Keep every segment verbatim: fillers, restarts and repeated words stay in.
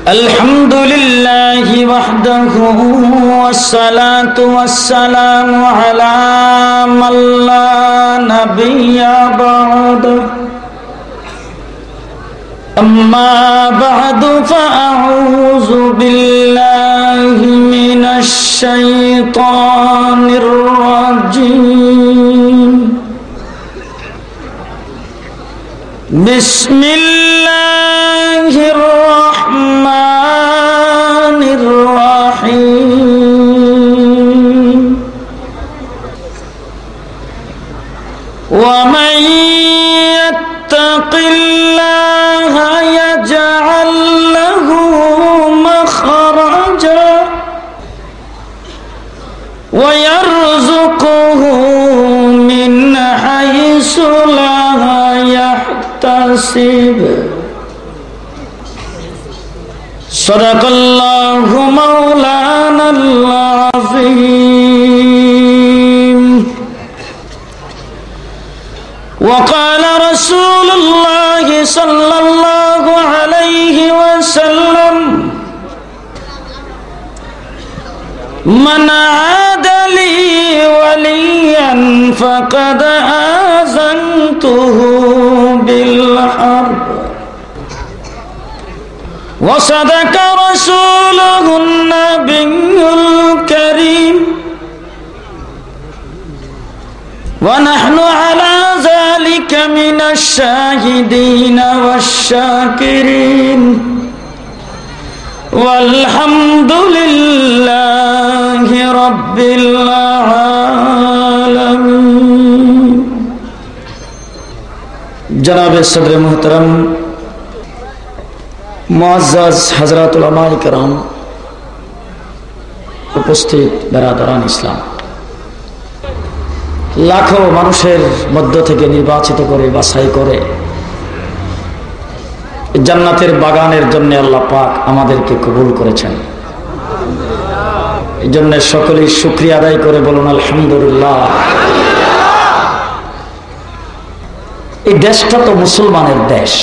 الحمد لله وحده والصلاة والسلام على من لا نبي بعده أما بعد فأعوذ بالله من الشيطان الرجيم بسم الله الرحمن الرحيم ومن يتق الله يجعل له مخرجا ويرزقه من حيث لا يحتسب صدق الله مولانا العظيم وقال رسول الله صلى الله عليه وسلم من عاد لي وليا فقد آذنته بالحرب وصدق رسوله النبي الكريم ونحن على ذلك من الشاهدين والشاكرين والحمد لله رب العالمين जनाब सदर मोहतरम मुअज़्ज़ज़ हज़रात उलमाए किराम उपस्थित बेरादरान इस्लाम लाखों मानुषेर मध्य थेके निर्वाचित करे बाछाई करे জান্নাতের বাগানের জন্য আল্লাহ পাক আমাদেরকে কবুল করেছেন। এই জন্য সকলেই শুকরিয়া আদায় করে বলুন আলহামদুলিল্লাহ। এই দেশটা তো মুসলমানের দেশ।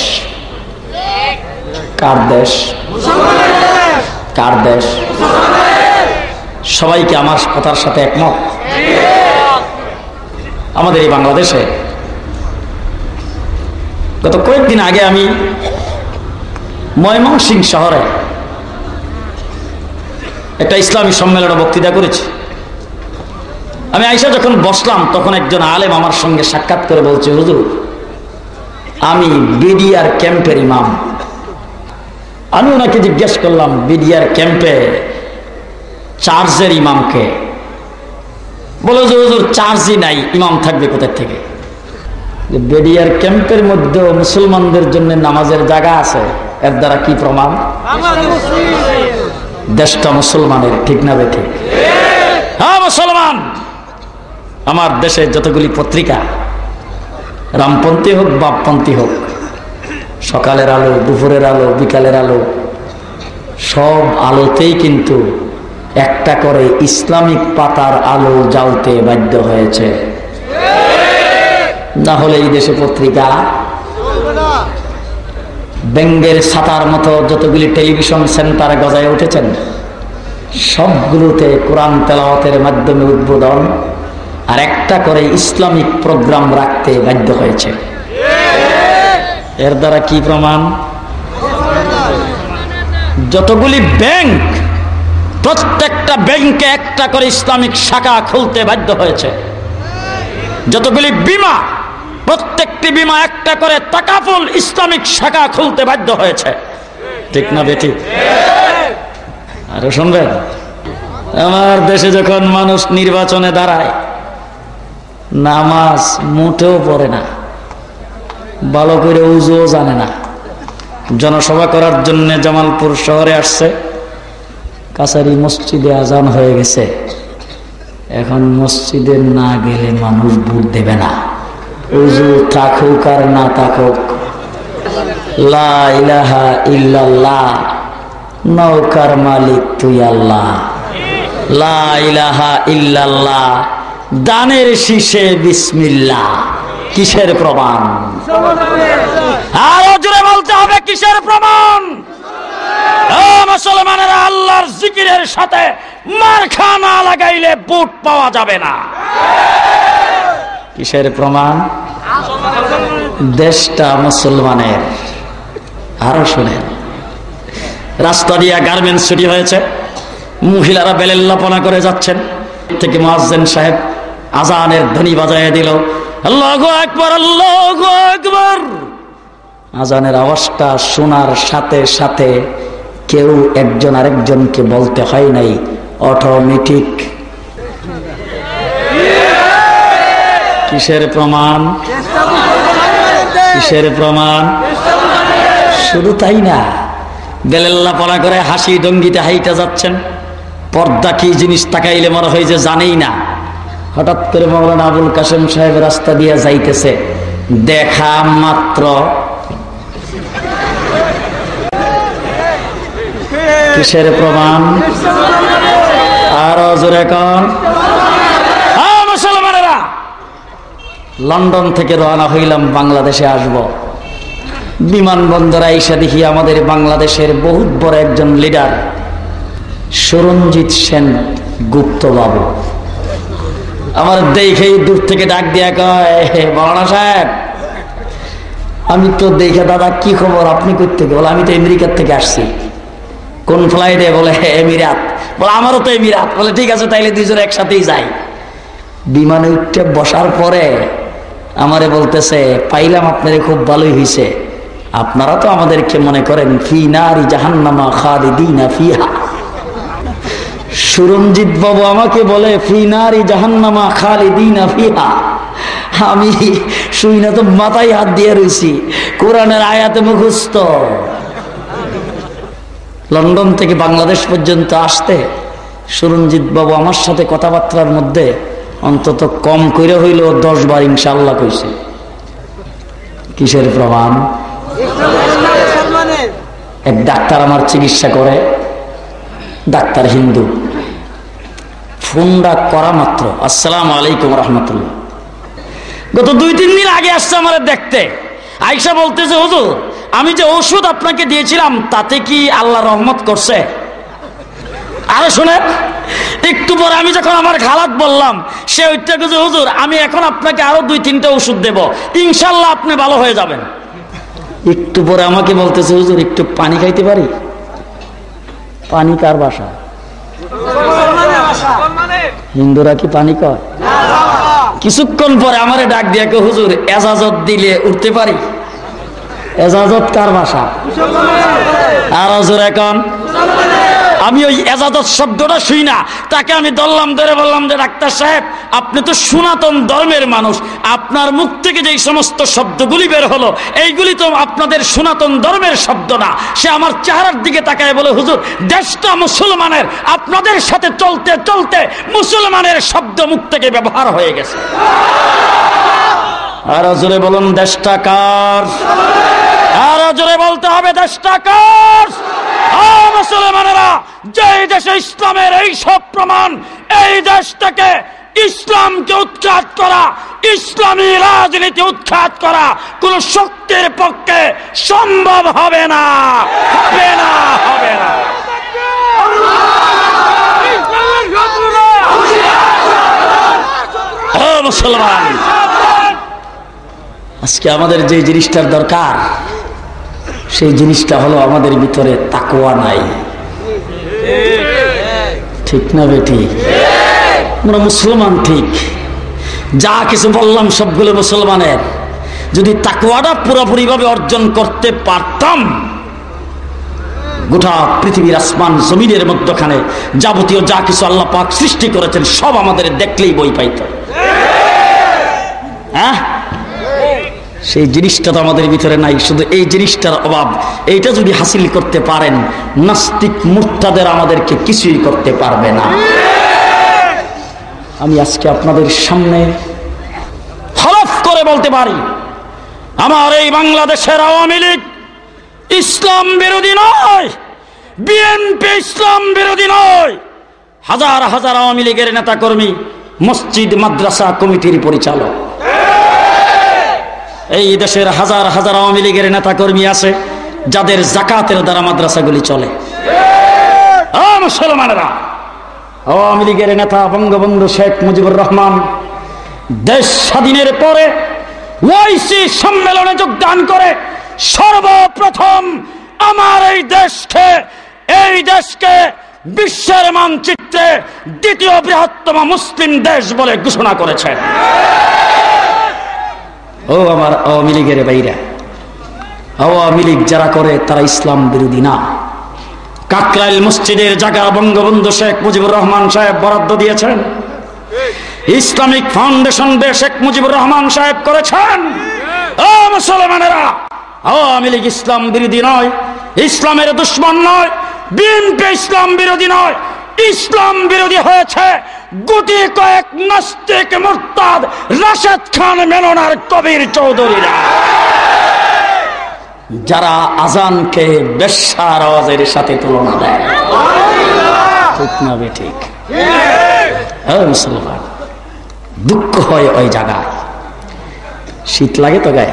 কার দেশ? কার দেশ? সবাই কি আমার কথার সাথে একমত? আমাদের এই বাংলাদেশে গত কয়েকদিন আগে আমি ময়মনসিংহ শহরে একটা ইসলামী সম্মেলনে বক্তৃতা করেছি। আমি আইসা যখন বসলাম তখন একজন আলেম আমার সঙ্গে সাক্ষাৎ করে বলছে, হুজুর আমি বিডিআর ক্যাম্পের ইমাম। আমি ওনাকে জিজ্ঞেস করলাম, বিডিআর ক্যাম্পে চার্জের ইমামকে? বলে যে হুজুর চার্জই নাই, ইমাম থাকবে কোথা থেকে? বিডিআর ক্যাম্পের মধ্যে মুসলমানদের জন্য নামাজের জায়গা আছে, এর দ্বারা কি প্রমাণ? দেশটা মুসলমানের, ঠিক না বেঠিক? হ্যাঁ মুসলমান। আমার দেশে যতগুলি পত্রিকা, রামপন্থী হোক বামপন্থী হোক, সকালের আলো, দুপুরের আলো, বিকালের আলো, সব আলোতেই কিন্তু একটা করে ইসলামিক পাতার আলো জ্বালতে বাধ্য হয়েছে। না হলে এই দেশে পত্রিকা বেঙ্গের ছাতার মতো যতগুলি টেলিভিশন সেন্টারে গজায় উঠেছেন, সবগুলোতে কোরআন তেলাওয়াতের মাধ্যমে উদ্বোধন আর একটা করে ইসলামিক প্রোগ্রাম রাখতে বাধ্য হয়েছে। এর দ্বারা কি প্রমাণ? যতগুলি ব্যাংক, প্রত্যেকটা ব্যাংকে একটা করে ইসলামিক শাখা খুলতে বাধ্য হয়েছে। যতগুলি বীমা, প্রত্যেকটি বীমা একটা করে তাকাফুল ইসলামিক শাখা খুলতে বাধ্য হয়েছে, ঠিক না বেঠিক? আরে শুনবেন, আমার দেশে যখন মানুষ নির্বাচনে দাঁড়ায়, নামাজ মোটেও পড়ে না, ভালো করে উজুও জানে না। জনসভা করার জন্য জামালপুর শহরে আসছে, কাছারি মসজিদে আজান হয়ে গেছে, এখন মসজিদে না গেলে মানুষ ভোট দেবে না। উজু থাকুক আর না থাকুক, লা ইলাহা ইল্লাল্লাহ, নৌকার মালিক তুই আল্লাহ, লা ইলাহা ইল্লাল্লাহ, দানের শীষে বিসমিল্লাহ। কিসের প্রমাণ? আরো জোরে বলতে হবে, কিসের প্রমাণ? জিকিরের সাথে মার্কা না লাগাইলে বুট পাওয়া যাবে না। কিসের প্রমাণ? দেশটা মুসলমানের। আরো শুনেন, রাস্তা দিয়া গার্মেন্টস ছুটি হয়েছে, মহিলারা বেলেল্লাপনা করে যাচ্ছেন, থেকে মুয়াজ্জিন সাহেব আজানের ধ্বনি বাজায় দিল, আল্লাহু আকবার, আল্লাহু আকবার। আজানের আওয়াজটা শোনার সাথে সাথে কেউ একজন আরেকজনকে বলতে হয় নাই, অটোমেটিক। কিসের প্রমাণ? কিসের প্রমাণ? শুধু তাই না, বেলেল্লাপনা করে হাসি ডঙ্গিতে হাইটা যাচ্ছেন, পর্দা কি জিনিস তাকাইলে মনে হয় যে জানেই না। হঠাৎ করে মাওলানা আবুল কাসেম সাহেব রাস্তা দিয়ে যাইতেছে, দেখা মাত্র কিসের প্রমাণ? আরো জোরে কন। মুসলমানেরা, লন্ডন থেকে রওনা হইলাম, বাংলাদেশে আসব। বিমানবন্দরে আইসা দেখি আমাদের বাংলাদেশের বহুত বড় একজন লিডার সুরঞ্জিত সেন গুপ্ত বাবু আমার দেখেই দূর থেকে ডাক দিয়া কয়, মাওলানা সাহেব। আমি তো দেখে, দাদা কি খবর, আপনি কই থেকে? বলে আমি তো আমেরিকার থেকে আসছি। কোন ফ্লাইটে? বলে এমিরাত। বলে আমারও তো এমিরাত। বলে ঠিক আছে, তাইলে দুইজন একসাথেই যাই। বিমানে উঠে বসার পরে আমারে বলতেছে, পাইলাম আপনারে, খুব ভালোই হয়েছে। আপনারা তো আমাদেরকে মনে করেন ফি নারি জাহান্নামা খালিদিনা ফিহা। সুরঞ্জিত বাবু আমাকে বলে ফি নারি জাহান্নামা খালিদিনা ফিহা। আমি শুই না তো মাথায় হাত দিয়ে রয়েছি, কোরআনের আয়াতে মুখস্থ। লন্ডন থেকে বাংলাদেশ পর্যন্ত আসতে সুরঞ্জিত বাবু আমার সাথে কথাবার্তার মধ্যে অন্তত কম করে হইল দশ বার ইনশাআল্লাহ কইছে। কিসের প্রমাণ? এক ডাক্তার আমার চিকিৎসা করে, ডাক্তার হিন্দু। ফোনটা করা মাত্র আসসালামু আলাইকুম রহমতুল্লাহ। গত দুই তিন দিন আগে আসছে আমার দেখতে, আয়েশা বলতেছে, হুজুর আমি যে ওষুধ আপনাকে দিয়েছিলাম তাতে কি আল্লাহ রহমত করছে? আরে শুনেন, একটু পরে আমি যখন আমার খালাত বললাম, সে ওইটা যে হুজুর আমি এখন আপনাকে আরো দুই তিনটা ওষুধ দেব, ইনশাল্লাহ আপনি ভালো হয়ে যাবেন। একটু পরে আমাকে বলতেছে, হুজুর একটু পানি খাইতে পারি? পানি কার ভাষা? হিন্দুরা কি পানি কয়? কিছুক্ষণ পরে আমারে ডাক দিয়ে, হুজুর এজাজত দিলে উঠতে পারি? এজাজত কার ভাষা? আর হুজুর এখন আমি ওই এজাজত শব্দটা শুই না, তাকে আমি ধরলাম, ধরে বললাম যে ডাক্তার সাহেব আপনি তো সনাতন ধর্মের মানুষ, আপনার মুখ থেকে যেই সমস্ত শব্দগুলি বের হলো এইগুলি তো আপনাদের সনাতন ধর্মের শব্দ না। সে আমার চেহারার দিকে তাকায় বলে, হুজুর দেশটা মুসলমানের, আপনাদের সাথে চলতে চলতে মুসলমানের শব্দ মুখ থেকে ব্যবহার হয়ে গেছে। আর জোরে বলুন দেশটা কার? আর জোরে বলতে হবে দেশটা কার? মুসলমানেরা, যে দেশে ইসলামের এই সব প্রমাণ, এই দেশ থেকে ইসলামকে উৎখাত করা, ইসলামী রাজনীতি উৎখাত করা কোন শক্তির পক্ষে সম্ভব হবে না, হবে না, হবে না। ও মুসলমান, আজকে আমাদের যে জিনিসটার দরকার সেই জিনিসটা হলো আমাদের ভিতরে তাকওয়া নাই। ঠিক না বেটি? আমরা মুসলমান ঠিক, যা কিছু বললাম সবগুলো মুসলমানের। যদি তাকওয়াটা পুরোপুরি ভাবে অর্জন করতে পারতাম, গোটা পৃথিবীর আসমান জমিনের মধ্যখানে যাবতীয় যা কিছু আল্লাহ পাক সৃষ্টি করেছেন সব আমাদের দেখলেই বই পাইত। হ্যাঁ, সেই জিনিসটা তো আমাদের ভিতরে নাই, শুধু এই জিনিসটার অভাব। এইটা যদি হাসিল করতে পারেন, নাস্তিক মুরতাদের আমাদেরকে কিছুই করতে পারবে না। আমি আজকে আপনাদের সামনে হলফ করে বলতে পারি, আমার এই বাংলাদেশের আওয়ামী লীগ ইসলাম বিরোধী নয়, বিএনপি ইসলাম বিরোধী নয়। হাজার হাজার আওয়ামী লীগের নেতা কর্মী, মসজিদ মাদ্রাসা কমিটির পরিচালক, এই দেশের হাজার হাজার আওয়ামী লীগের নেতা কর্মী আছে যাদের যাকাতের দ্বারা মাদ্রাসাগুলি চলে। ও মুসলমানেরা, আওয়ামী লীগের নেতা বঙ্গবন্ধু শেখ মুজিবুর রহমান দেশ স্বাধীনের পরে ওআইসি সম্মেলনে যোগদান করে সর্বপ্রথম আমার এই দেশকে এই দেশকে বিশ্বের মানচিত্রে দ্বিতীয় বৃহত্তম মুসলিম দেশ বলে ঘোষণা করেছেন। ও আমার আওয়ামী লীগের বাইরা, আওয়ামী লীগ যারা করে তারা ইসলাম বিরোধী না। কাকরাইল মসজিদের জায়গা বঙ্গবন্ধু শেখ মুজিবুর রহমান সাহেব বরাদ্দ দিয়েছেন, ইসলামিক ফাউন্ডেশন বে শেখ মুজিবুর রহমান সাহেব করেছেন। ও মুসলমানেরা, আওয়ামী লীগ ইসলাম বিরোধী নয়, ইসলামের দুশ্মন নয়, বিএনপি ইসলাম বিরোধী নয়। ইসলাম বিরোধী হয়েছে গুটি কয়েক নাস্তিক মুরতাদ রাশেদ খান মেননার কবির চৌধুরীরা, যারা আজানকে বেশ্যার আওয়াজের সাথে তুলনা দেয়। ঠিক না বেঠিক? হ্যাঁ মুসলমান, দুঃখ হয় ওই জায়গায়। শীত লাগে তো গায়ে?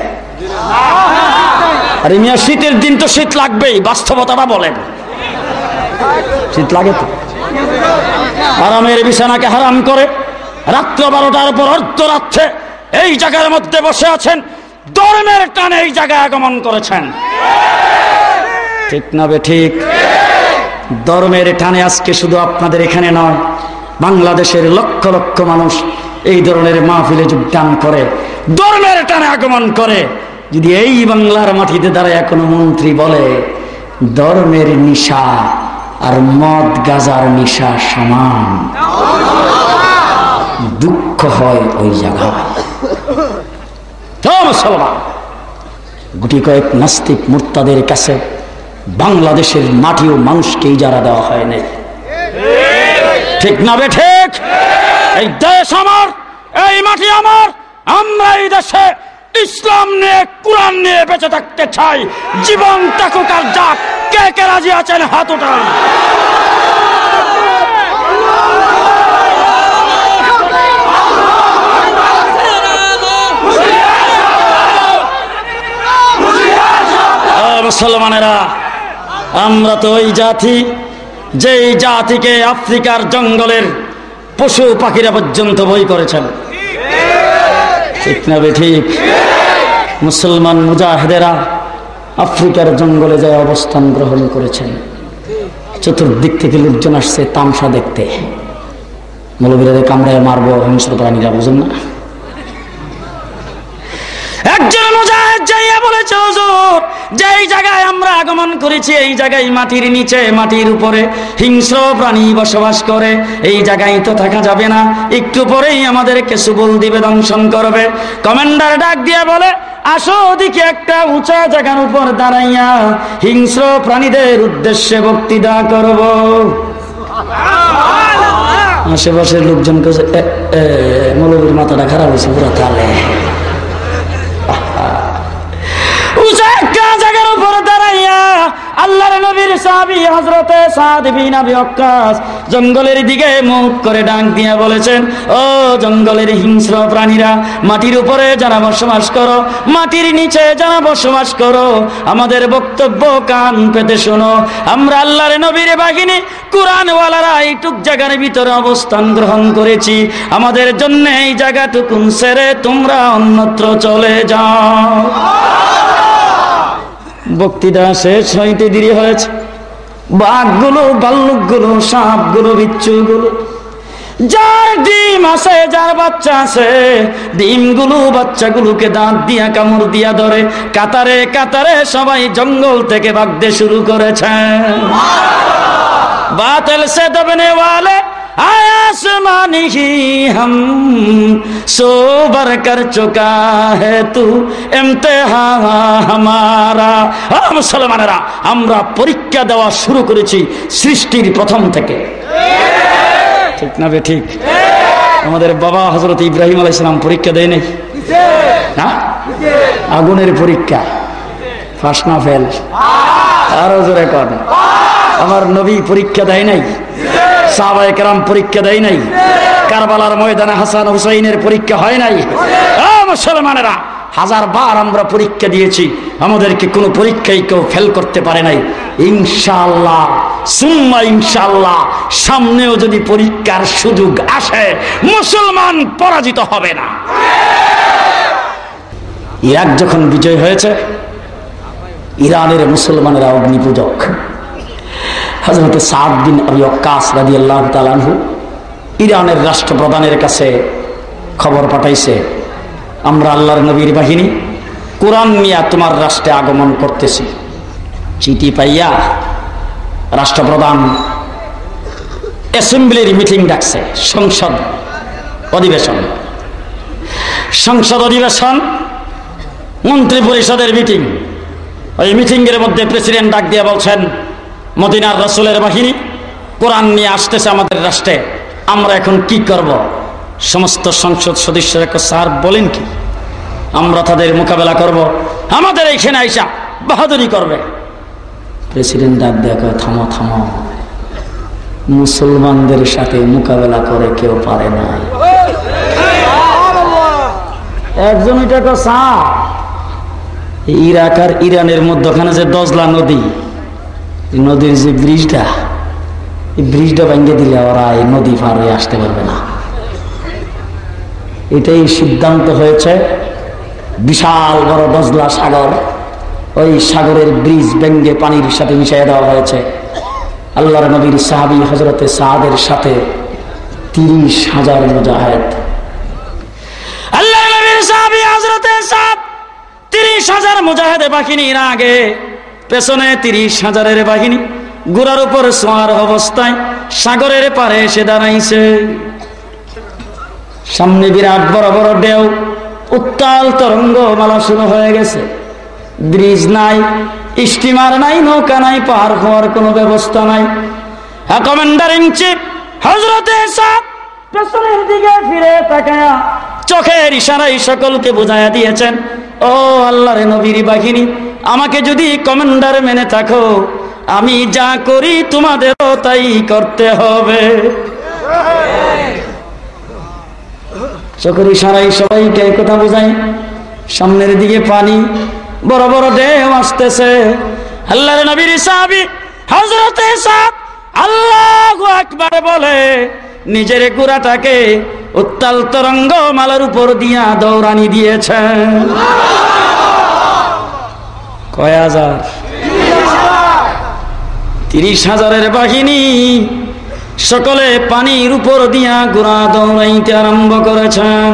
আরে মিয়া, শীতের দিন তো শীত লাগবেই, বাস্তবতাটা বলেন। শীত লাগে তো? আরামের বিছানাকে হারাম করে রাত্র বারোটার পর অর্ধরাত্রে এই জায়গার মধ্যে বসে আছেন, ধর্মের টানে এই জায়গায় আগমন করেছেন। ঠিক না বেঠিক? ধর্মের টানে আজকে শুধু আপনাদের এখানে নয়, বাংলাদেশের লক্ষ লক্ষ মানুষ এই ধরনের মাহফিলে যোগদান করে, ধর্মের টানে আগমন করে। যদি এই বাংলার মাটিতে দাঁড়ায় কোনো মন্ত্রী বলে ধর্মের নিশা আর মদ গাজার নিশা সমান, দুঃখ হয় ওই জায়গায়। মুসলমান, গুটি কয়েক নাস্তিক মুরতাদের কাছে বাংলাদেশের মাটি ও মানুষকে ইজারা দেওয়া হয় নাই। ঠিক না বে ঠিক? এই দেশ আমার, এই মাটি আমার, আমরা এই দেশে ইসলাম নিয়ে কুরআন নিয়ে বেঁচে থাকতে চাই। জীবন থাকুক আর যাক, কে কে রাজি আছেন হাত উঠান। মুসলমানেরা, আমরা তো ওই জাতি, যেই জাতিকে আফ্রিকার জঙ্গলের পশু পাখিরা পর্যন্ত বই করেছেন। ঠিক না বেঠিক? মুসলমান মুজাহিদেরা আফ্রিকার জঙ্গলে যায় অবস্থান গ্রহণ করেছেন। চতুর্দিক থেকে লোকজন আসছে তামসা দেখতে। মৌলবীরা কামড়ায় মারবো, হিংস্র প্রাণীরা, বুঝুন না? একজন মুজাহিদ যাইয়া বলেছে, হুজুর, যেই জায়গায় আমরা আগমন করেছি এই জায়গায় মাটির নিচে মাটির উপরে হিংস্র প্রাণী বসবাস করে, এই জায়গায় তো থাকা যাবে না, একটু পরেই আমাদেরকে সুবল দিবে, দংশন করবে। কমান্ডার ডাক দিয়ে বলে, আসো ওদিকে একটা উঁচা জায়গার উপর দাঁড়াইয়া হিংস্র প্রাণীদের উদ্দেশ্যে বক্তৃতা করব। আশেপাশের লোকজন কাছে মৌলবীর মাথাটা খারাপ হয়েছে পুরো তালে। আল্লাহর নবীর সাহাবী হযরতে সাদ বিন আবি ওয়াক্কাস জঙ্গলের দিকে মুখ করে ডাক দিয়ে বলেছেন, ও জঙ্গলের হিংস্র প্রাণীরা, মাটির উপরে যারা বসবাস করো, মাটির নিচে যারা বসবাস করো, আমাদের বক্তব্য কান পেতে শোনো। আমরা আল্লাহর নবীর বাহিনী কুরআনওয়ালারা এইটুক জায়গার ভিতরে অবস্থান গ্রহণ করেছি, আমাদের জন্য এই জায়গাটুকুন ছেড়ে তোমরা অন্যত্র চলে যাও। বক্তৃতা শেষ হইতে দেরি হয়েছে। বাঘগুলো, ভাল্লুকগুলো, সাপগুলো, বিচ্ছুগুলো, যার ডিম আছে, যার বাচ্চা আছে, ডিমগুলো বাচ্চাগুলোকে দাঁত দিয়া কামড় দিয়া ধরে কাতারে কাতারে সবাই জঙ্গল থেকে ভাগতে শুরু করেছে। বাতিল সে দবনে ওয়ালে आसमानी ही हम सो बर कर चुका है तू इम्तिहान हमारा। मुसलमानेরা, আমরা পরীক্ষা দেওয়া শুরু করেছি সৃষ্টির প্রথম থেকে। ঠিক না বে ঠিক? আমাদের বাবা হযরত ইব্রাহিম আলাইহিস সালাম পরীক্ষা দেয় নাই না? আগুনের পরীক্ষা, ফাঁস না ফেল, আরো জোরে কর। আমার নবী পরীক্ষা দেয় নাই? সাহাবায়ে কেরাম পরীক্ষা দেয় নাই? কারবালার ময়দানে হাসান হুসাইনের পরীক্ষা হয় নাই? মুসলমানেরা, হাজার বার আমরা পরীক্ষা দিয়েছি, আমাদেরকে কোনো পরীক্ষায় কেউ ফেল করতে পারে নাই। ইনশাআল্লাহ সুম্মা ইনশাআল্লাহ সামনেও যদি পরীক্ষার সুযোগ আসে মুসলমান পরাজিত হবে না। ইরাক যখন বিজয় হয়েছে, ইরানের মুসলমানেরা অগ্নিপূজক। হযরত সাদ বিন আবি ওয়াক্কাস রাদিয়াল্লাহু তাআলা আনহু ইরানের রাষ্ট্রপ্রধানের কাছে খবর পাঠাইছে, আমরা আল্লাহর নবীর বাহিনী কোরআন নিয়ে তোমার রাষ্ট্রে আগমন করতেছি। চিঠি পাইয়া রাষ্ট্রপ্রধান অ্যাসেম্বলির মিটিং ডাকছে, সংসদ অধিবেশন সংসদ অধিবেশন মন্ত্রী পরিষদের মিটিং। ওই মিটিং এর মধ্যে প্রেসিডেন্ট ডাক দিয়ে বলছেন, মদিনার রাসূলের বাহিনী কোরআন নিয়ে আসতেছে আমাদের রাষ্ট্রে, আমরা এখন কি করব? সমস্ত সংসদ সদস্যরা স্যার বলেন কি, আমরা তাদের মোকাবেলা করব, আমাদের এইখানে আইসা বাহাদুরি করবে। প্রেসিডেন্ট ডাক দিয়ে কয়, থামো থামো, মুসলমানদের সাথে মোকাবেলা করে কেউ পারে না। একজন এটা স্যার, ইরাক আর ইরানের মধ্যখানে যে দজলা নদী, নদীর যে ব্রিজটা, এই ব্রিজটা ভেঙে দিলে ওরা এই নদী পার হয়ে আসতে পারবে না। এটাই সিদ্ধান্ত হয়েছে। বিশাল বড় দজলা সাগর, ওই সাগরের ব্রিজ ভেঙে পানির সাথে মিশিয়ে দেওয়া হয়েছে। আল্লাহর নবীর সাহাবী হযরতে সাদের সাথে তিরিশ হাজার মুজাহিদ, আল্লাহর নবীর সাহাবী হযরতে সাদ তিরিশ হাজার মুজাহিদের বাহিনীর আগে পেছনে তিরিশ হাজারের বাহিনী ঘোড়ার উপর সোয়ার অবস্থায় সাগরের পারে এসে দাঁড়াইছে। সামনে বিরাট বড় বড় ঢেউ, উত্তাল তরঙ্গ মালা শুরু হয়ে গেছে। ব্রিজ নাই, স্টিমার নাই, নৌকা নাই, পার হওয়ার কোনো ব্যবস্থা নাই। কমান্ডার ইন চিফ হযরতে সাদ পেছনের দিকে ফিরে তাকায়া চোখের ইশারায় সকলকে বুঝাইয়া দিয়েছেন, ও আল্লাহর নবীর বাহিনী, আমাকে যদি কমান্ডার মেনে থাকো, আমি যা করি তোমাদেরও তাই করতে হবে। চোখের ইশারায় সবাইকে কথা বোঝাই। সামনের দিকে পানি, বড় বড় ঢেউ আসতেছে। আল্লাহর নবীর সাহাবী হযরতে সাদ আল্লাহু আকবার বলে নিজের ঘোড়াটাকে উত্তাল তরঙ্গ মালার উপর দিয়া দৌড়ানি দিয়েছেন। কয় হাজার? তিরিশ হাজারের বাহিনী সকলে পানির উপর দিয়া ঘোড়া দৌড়াইতে আরম্ভ করেছেন।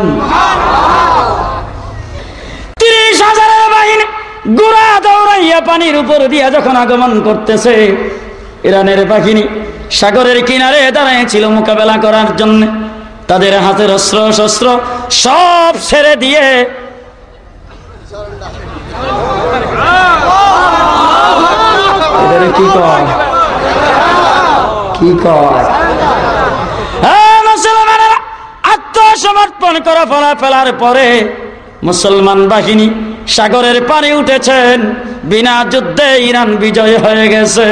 তিরিশ হাজারের বাহিনী ঘোড়া দৌড়াইয়া পানির উপর দিয়া যখন আগমন করতেছে, ইরানের বাহিনী সাগরের কিনারে দাঁড়াইছিল মোকাবেলা করার জন্য। তাদের হাতের অস্ত্র শস্ত্র সব ছেড়ে দিয়ে কি কয় কি কয় মুসলমানেরা আত্মসমর্পণ করা ফলা ফেলার পরে মুসলমান বাহিনী সাগরের পারে উঠেছেন। বিনা যুদ্ধে ইরান বিজয় হয়ে গেছে।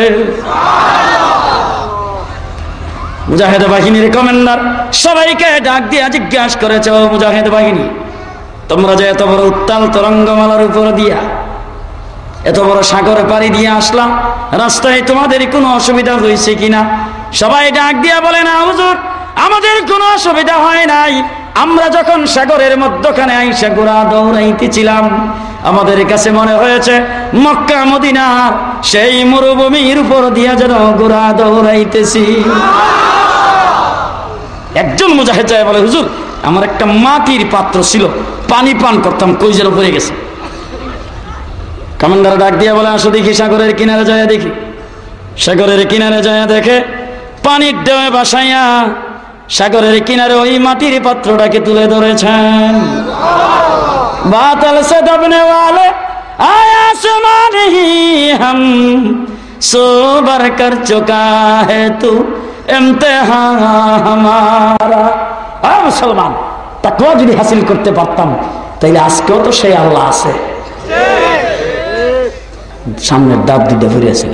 মুজাহিদ বাহিনীর কমান্ডার সবাইকে ডাক দিয়ে জিজ্ঞাসা করেছে, ও মুজাহিদ বাহিনী, তোমরা যে এত বড় উত্তাল তরঙ্গমালার উপর দিয়া এত বড় সাগরে পাড়ি দিয়ে আসলাম, রাস্তায় তোমাদের কোনো অসুবিধা হয়েছে কিনা? সবাই ডাক দিয়া বলে, না হুজুর, আমাদের কোনো অসুবিধা হয় নাই। আমরা যখন সাগরের মধ্যখানে আইসা ঘোড়া দৌড়াইতেছিলাম, আমাদের কাছে মনে হয়েছে মক্কা মদিনার সেই মরুভূমির উপর দিয়া যেন ঘোড়া দৌড়াইতেছি। একজন মুজাহিদ যায় বলে, হুজুর, আমার একটা মাটির পাত্র ছিল, পানি পান করতাম, কই যেন পড়ে গেছে। কমান্ডার ডাক দিয়া বলে, আসো দেখি সাগরের কিনারে যায় দেখি। সাগরের কিনারে যায় দেখে পানির ঢেউয়ে ভাসাইয়া সাগরের কিনারে ওই মাটির পাত্রটাকে তুলে ধরেছেন। বাতাল সে দবনে ওয়ালে আয়া আসমানে হি হাম সোবার কর চুকা হে তু ইমতিহান হামারা। আ মুসলমান, তাকওয়া যদি হাসিল করতে পারতাম তাইলে আজকেও তো সেই আল্লাহ আছে। সামনের ডাব দিতে ফিরেছিল।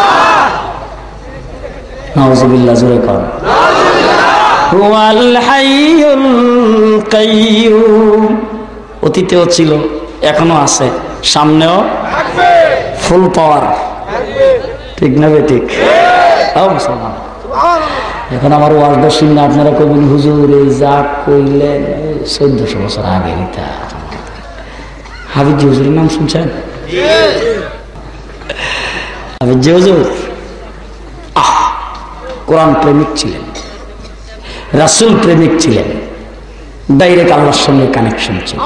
নাউযুবিল্লাহ, জোরে কর। হুয়াল হাইয়ুল কাইয়্যুম। অতীতেও ছিল, এখনো আছে, সামনেও ফুল পাওয়ার। ঠিক না বে ঠিক? মুসলমান। এখন আমার ওয়াজটা শুনলে আপনারা কবেন হুজুর এই যা কইলেন চোদ্দশো বছর আগে। হাফিজ হুজুরের নাম শুনছেন? হাফিজ হুজুর আহ কোরআন প্রেমিক ছিলেন, রাসূল প্রেমিক ছিলেন, ডাইরেক্ট আল্লাহর সঙ্গে কানেকশন ছিল।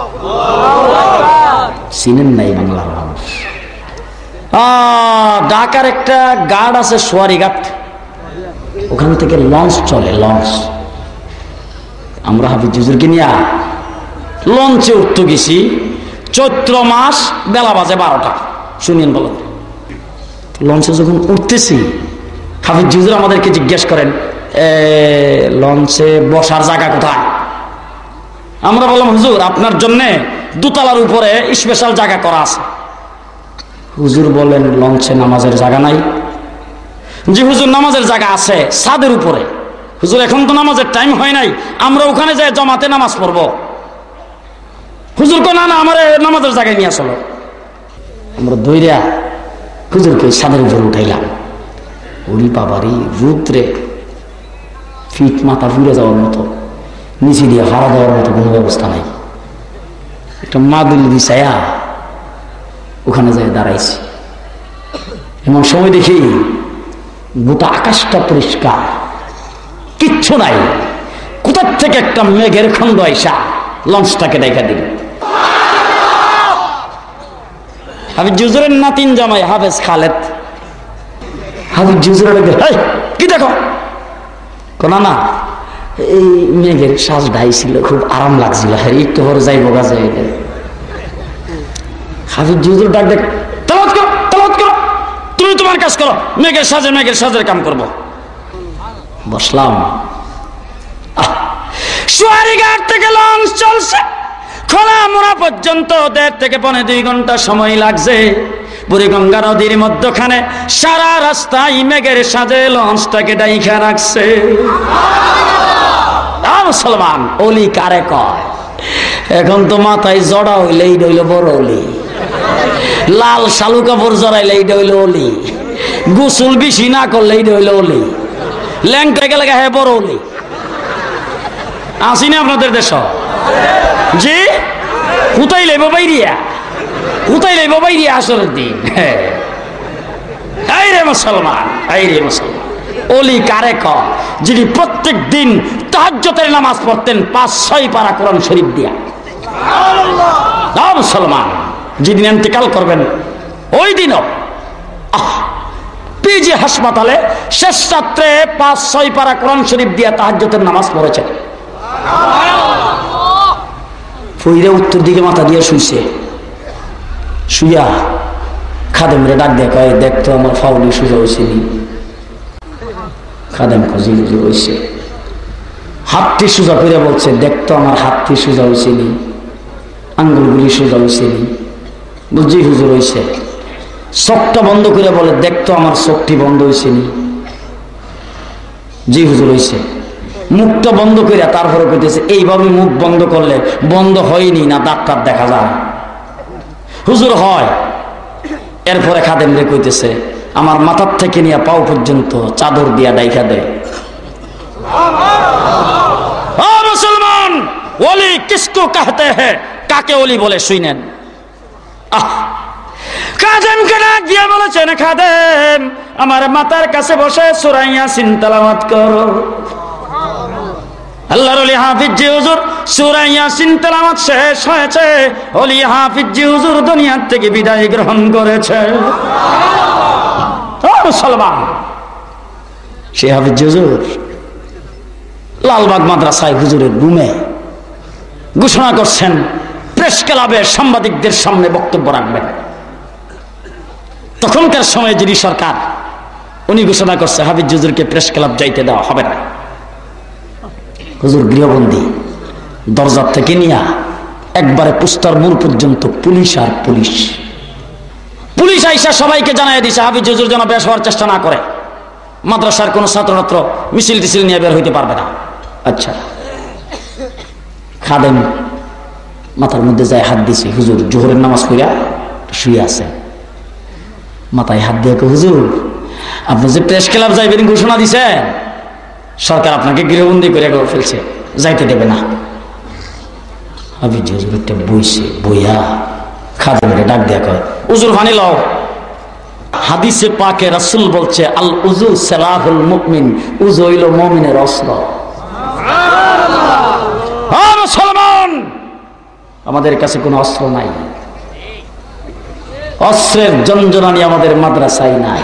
চিনেন নাই বাংলার মানুষ? ঢাকার একটা ঘাট আছে সোয়ারি ঘাট, ওখান থেকে লঞ্চ চলে, লঞ্চ। আমরা হাফিজ হুজুরকে নিয়ে লঞ্চে উঠতে গেছি, চৈত্র মাস, বেলা বাজে বারোটা। শুনিয়েন বলো, লঞ্চে যখন উঠতেছি হাফিজ হুজুর আমাদেরকে জিজ্ঞেস করেন লঞ্চে বসার জায়গা কোথায়? আমরা বললাম হুজুর আপনার জন্য দোতলার উপরে স্পেশাল জায়গা করা আছে। হুজুর বলেন লঞ্চে নামাজের জায়গা নাই? জি হুজুর নামাজের জায়গা আছে ছাদের উপরে। হুজুর এখন তো নামাজের টাইম হয় নাই, আমরা ওখানে যাই জমাতে নামাজ পড়বো। হুজুর কো না না আমার নামাজের জায়গায় নিয়ে আসলো। আমরা দইরা হুজুরকে ছাদের উপরে উঠাইলাম। ওরি বাবারি রুদ্রে ফিট মাথা ফুলে যাওয়ার মতো, নিচে দিয়ে হারা দেওয়ার মতো কোনো ব্যবস্থা নাই। একটা মাদুল বিছায়া ওখানে যাই দাঁড়াইছি। এমন সময় দেখি গোটা আকাশটা পরিষ্কার, কিচ্ছু নাই। কোথার থেকে একটা মেঘের খন্ড আইসা লঞ্চটাকে দেখা দিল। হাফিজ হুজুরের নাতিন জামাই হাফেজ খালেদ। হাফিজ হুজুরের কি দেখো? কোনা না এই মেঘের শ্বাস ঢাইছিল, খুব আরাম লাগছিল, হ্যাঁ একটু পরে যাইব গাছে। হাফিজ হুজুর ডাক দেখ, তেলাওয়াত করো, তেলাওয়াত করো, তুমি তোমার কাজ করো, মেঘের সাজে মেঘের সাজের কাম করবো। বসলাম। সোয়ারিঘাট থেকে লঞ্চ চলছে, খোলা মোড়া পর্যন্ত দেড় থেকে পৌনে দুই ঘন্টা সময় লাগছে। বুড়িগঙ্গা নদীর মধ্যখানে সারা রাস্তায় মেঘের সাজে লঞ্চটাকে ডাইখা রাখছে। মুসলমান অলি কারে কয়? এখন তো মাথায় জড়া হইলে এইটা হইল বড় অলি, লাল শালু কাপড় জড়াইলে এইটা হইল অলি, গোসল বেশি না করলে এইটা হইল অলি, ল্যাংটা গেলে হ্যাঁ বড় অলি। আসিনি আপনাদের দেশ? জি কোথায় লেবো বাইরিয়া, কোথায় লেবো বাইরিয়া আসরের দিন। এই রে মুসলমান, এই রে মুসলমান, অলি কারে কয়? যিনি প্রত্যেক দিন তাহাজ্জুদের নামাজ পড়তেন পাঁচ ছয় পারা কোরআন শরীফ দিয়া। মুসলমান যেদিন ইন্তেকাল করবেন ওই দিনও পিজি হাসপাতালে শেষ রাত্রে পাঁচ ছয় পারা কোরআন শরীফ দিয়া তাহাজ্জুদের নামাজ পড়েছেন। ফইরা উত্তর দিকে মাথা দিয়ে শুইছে, শুইয়া খাদেমরে ডাক দেখ, দেখতো আমার ফাউলি সোজা হয়েছিলি। খাদেম খুঁজি খুঁজি হয়েছে, হাতটি সোজা করে বলছে, দেখতো আমার হাতটি সোজা হয়েছিলি, আঙ্গুলগুলি সোজা হয়েছিলি। বুঝি হুজুর হয়েছে। চোখটা বন্ধ করে বলে, দেখতো আমার চোখটি বন্ধ হয়েছিলি। জি হুজুর হয়েছে। মুখটা বন্ধ করে তারপরে কইতেছে, এইভাবে মুখ বন্ধ করলে বন্ধ হয়নি না ডাক্তার দেখা যায়? হুজুর হয়। এরপরে খাদেম রে কইতেছে, আমার মাথার থেকে নিয়ে পাও পর্যন্ত চাদর দিয়া ডাইখা দেয়। মুসলমান ওলি কিসকো কাহতে হ্যায়, কাকে ওলি বলে শুনেন। আহ খাদেমকে ডাক দিয়ে বলেছেন, খাদেম আমার মাথার কাছে বসে সূরা ইয়াসিন তেলাওয়াত করো। আল্লাহর ওলি হাফিজ জি হুজুর সূরা ইয়াসিন তেলাওয়াত শেষ হয়েছে, ওলি হাফিজ জি হুজুর দুনিয়া থেকে বিদায় গ্রহণ করেছে। ও মুসলমান, সে হাফিজ জি হুজুর লালবাগ মাদ্রাসায় হুজুরের রুমে ঘোষণা করছেন প্রেস ক্লাবে সাংবাদিকদের সামনে বক্তব্য রাখবেন। তখনকার সময় যিনি সরকার, উনি ঘোষণা করছে হাফিজ হুজুরকে প্রেস ক্লাব যাইতে দেওয়া হবে না। হুজুর গৃহবন্দী, দরজার থেকে নিয়ে একবারে পুস্তার মূল পর্যন্ত পুলিশ আর পুলিশ। পুলিশ আইসা সবাইকে জানাই দিছে হাফিজ হুজুর যেন বেশ হওয়ার চেষ্টা না করে, মাদ্রাসার কোন ছাত্রছাত্র মিছিল টিছিল নিয়ে বের হইতে পারবে না। আচ্ছা, খাদেম মাথার মধ্যে যায় হাত দিছে, হুজুর জোহরের নামাজ পড়া শুয়ে আছে, মাথায় হাত দিয়ে হুজুর আপনি যে প্রেস ক্লাব যাইবেন ঘোষণা দিছেন, সরকার আপনাকে গৃহবন্দী করে ফেলছে, যাইতে দেবে না। আমি হুজুরটা বইছে, বইয়া খাদেমকে ডাক দেয়া কয়, হুজুর পানি লও। হাদিসে পাকে রাসূল বলছে, আল উযু সালাহুল মুমিন, উযু হইল মুমিনের অস্ত্র। আর মুসলমান, আমাদের কাছে কোনো অস্ত্র নাই, অস্ত্রের জঞ্জনানি আমাদের মাদ্রাসায় নাই।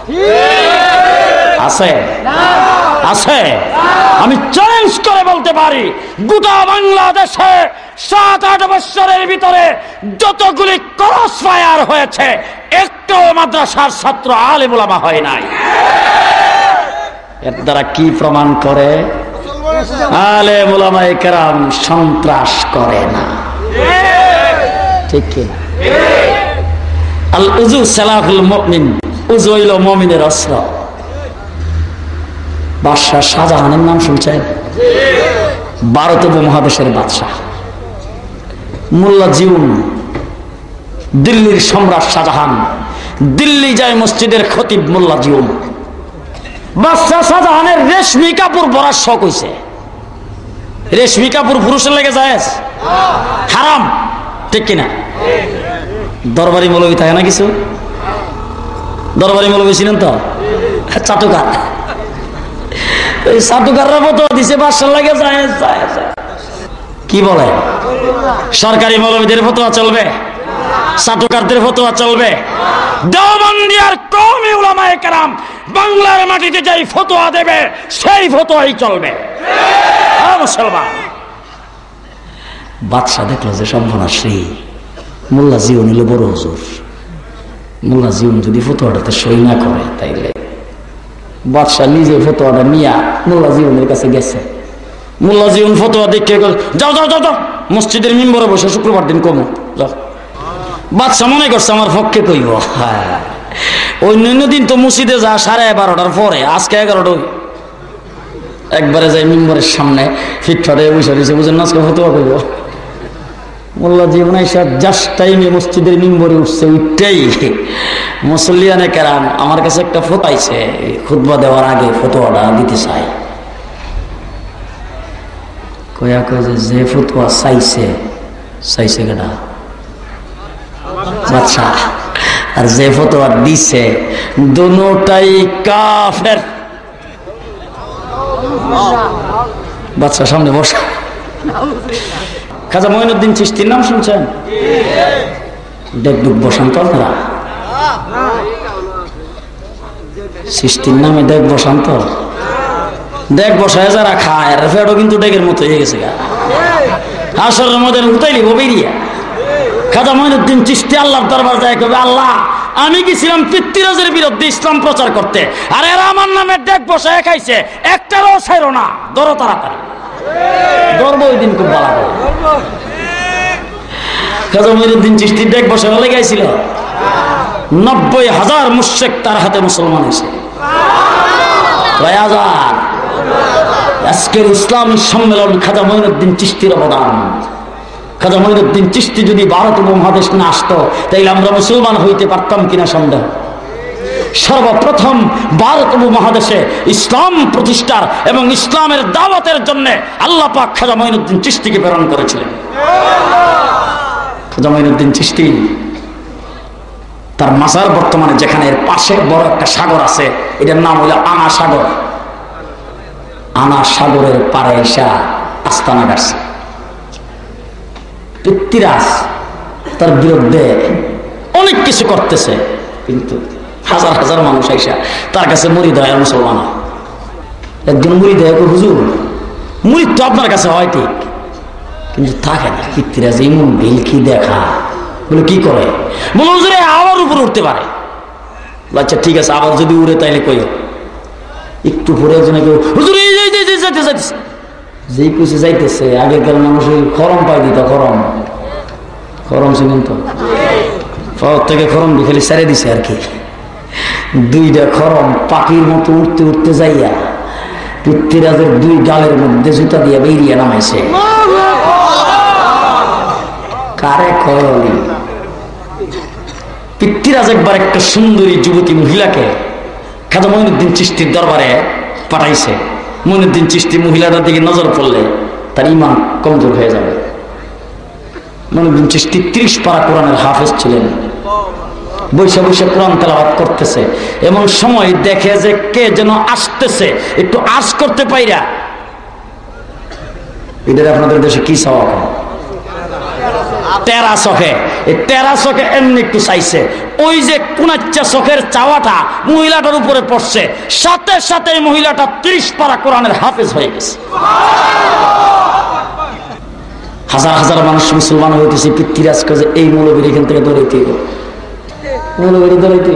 আছে আছে আমি চ্যালেঞ্জ করে বলতে পারি, গোটা বাংলাদেশে সাত আট বছরের ভিতরে যতগুলি ক্রস ফায়ার হয়েছে, একটু মাদ্রাসার ছাত্র আলেম ওলামা হয় নাই। এর দ্বারা কি প্রমাণ করে? আলেম ওলামায়ে কেরাম সন্ত্রাস করে না, ঠিক কি না? আল উযু সালাহুল মুমিন, উযু হইল মুমিনের অস্ত্র। বাদশাহ শাহজাহানের নাম শুনছেন? ভারত উপমহাদেশের বাদশাহ মোল্লা জিউন, দিল্লির সম্রাট শাহজাহান, দিল্লি যায় মসজিদের খতিব মোল্লা জিউন। বাদশাহ শাহজাহানের রেশমি কাপড় পরার শখ হইছে। রেশমি কাপড় পুরুষের লেগে যায় হারাম, ঠিক কিনা? দরবারি মৌলবী থাকে না কিছু, দরবারি মৌলবী ছিলেন তো চাটুকার, এই চাটুকাররা মতো দিছে বাদশার লাগে যায়। কি বলে? সরকারি মৌলবীদের ফতোয়া চলবে, চাটুকারদের ফতোয়া চলবে? দেওবন্দিয়ার কওমি উলামায়ে কেরাম বাংলার মাটিতে যেই ফতোয়া দেবে সেই ফতোয়াই চলবে। মুসলমান বাদশা দেখলো যে সর্বনাশী, মোল্লা জিউন হইল বড় হুজুর। মোল্লা জিউন যদি ফতোয়াটাতে সই না করে, তাইলে বাদশা নিজে ফতোয়াটা নিয়া মোল্লা জিউনের কাছে গেছে। মোল্লা জিউন ফতোয়া দেখে যাও যাও যাও যাও মসজিদের মিম্বরে বসে শুক্রবার দিন কমো যাও। বাদশা মনে করছে আমার পক্ষে কইব। হ্যাঁ, অন্যান্য দিন তো মসজিদে যা সাড়ে বারোটার পরে, আজকে এগারোটা একবারে যাই মিম্বরের সামনে ফিটফাটে বসে রয়েছে, বুঝেন না, আজকে ফতোয়া কইব। মোল্লা জীবন এসে জাস্ট টাইমে মসজিদের মিম্বরে উঠছে, উঠতেই মুসল্লিয়ানে কেরাম আমার কাছে একটা ফতোয়াইছে, খুতবা দেওয়ার আগে ফতোয়াটা দিতে চাই। কয়া কয় যে ফতোয়া চাইছে, চাইছে কেটা? বাদশা। আর যে ফতোয়া দিছে দুটাই কাফের। বাদশার সামনে বসা। খাজা মঈনুদ্দিন চিশতির নাম শুনছেন? দেখবুক বসান তো আপনারা, চিশতির নামে দেখ বসান তো, দেখ বসায় যারা খায় ফেডও কিন্তু ডেকের মতো হয়ে গেছে। আসরের মধ্যে উঠাইলি বেরিয়া খাজা মঈনুদ্দিন চিশতি আল্লাহর দরবার যায়, কবে আল্লাহ আমি গেছিলাম পিতৃরাজের বিরুদ্ধে ইসলাম প্রচার করতে, আর এরা আমার নামে ডেক বসায় খাইছে, একটারও ছাইরো না, ধরো তাড়াতাড়ি। গর্ব ওই দিন খুব ভালো করে খাজা মঈনুদ্দিন চিশতি ডেক বসানো লেগেছিল। নব্বই হাজার মুশরিক তার হাতে মুসলমান হয়েছে। কয় হাজার? আজকের ইসলামী সম্মেলন খাজা মঈনুদ্দিন চিশতির অবদান। খাজা মঈনুদ্দিন চিশতি যদি ভারত উপমহাদেশ না আসতো, তাইলে আমরা মুসলমান হইতে পারতাম কিনা সন্দেহ। সর্বপ্রথম ভারত উপমহাদেশে ইসলাম প্রতিষ্ঠার এবং ইসলামের দাওয়াতের জন্য আল্লাহ পাক খাজা মঈনুদ্দিন চিশতিকে প্রেরণ করেছিলেন। খাজা মঈনুদ্দিন চিশতি তার মাজার বর্তমানে যেখানে এর পাশে বড় একটা সাগর আছে, এটার নাম হইল আনা সাগর। আনা সাগরের পাড়ে এসা আস্তানা গাড়ছে। পৃথ্বীরাজ তার বিরুদ্ধে অনেক কিছু করতেছে, কিন্তু হাজার হাজার মানুষ আইসা তার কাছে মুরিদ হয়, মুসলমান। একজন মুরিদ হয়, হুজুর মুরিদ তো আপনার কাছে হয় ঠিক, কিন্তু থাকে না। পৃথ্বীরাজ এমন ভিলকি দেখা, বলে কি করে? বলে হুজুর আবার উপরে উঠতে পারে। আচ্ছা ঠিক আছে, আবার যদি উড়ে তাইলে কইও। একটু পরে একজনে কেউ হুজুর এই যাইতে যাইতেছে, যেই কুচে যাইতেছে, আগেকার মানুষ ওই খরম পাই দিত, খরম খরম ছিলেন তো, পাওয়ার থেকে খরম খালি ছেড়ে দিছে আর কি। দুইটা খরম পাখির মতো উঠতে উঠতে যাইয়া পৃথ্বীরাজের দুই গালের মধ্যে জুতা দিয়ে বেরিয়ে নামাইছে। কারে কয়লি? পৃথ্বীরাজ একবার একটা সুন্দরী যুবতী মহিলাকে খাজা মঈনুদ্দিন চিশতির দরবারে পাঠাইছে। মঈনুদ্দিন চিশতি মহিলাটার দিকে নজর পড়লে তার ঈমান কমজোর হয়ে যাবে। মঈনুদ্দিন চিশতি ত্রিশ পারা কোরআনের হাফেজ ছিলেন। বৈশা বৈশা কোরআন তেলাওয়াত করতেছে, এমন সময় দেখে যে কে যেন আসতেছে, একটু আশ করতে পাইরা। এদের আপনাদের দেশে কি চাওয়া হয়? তেরা চোখে। এই তেরা চোখে এমনি একটু চাইছে, ওই যে কুনাচ্চা চোখের চাওয়াটা মহিলাটার উপরে পড়ছে, সাথে সাথে মহিলাটা ত্রিশ পারা কোরআনের হাফেজ হয়ে গেছে। হাজার হাজার মানুষ মুসলমান হইতেছে, পিতৃরাজ কাজে এই মৌলবীর এখান থেকে দৌড়াইতে মৌলবীর দৌড়াইতে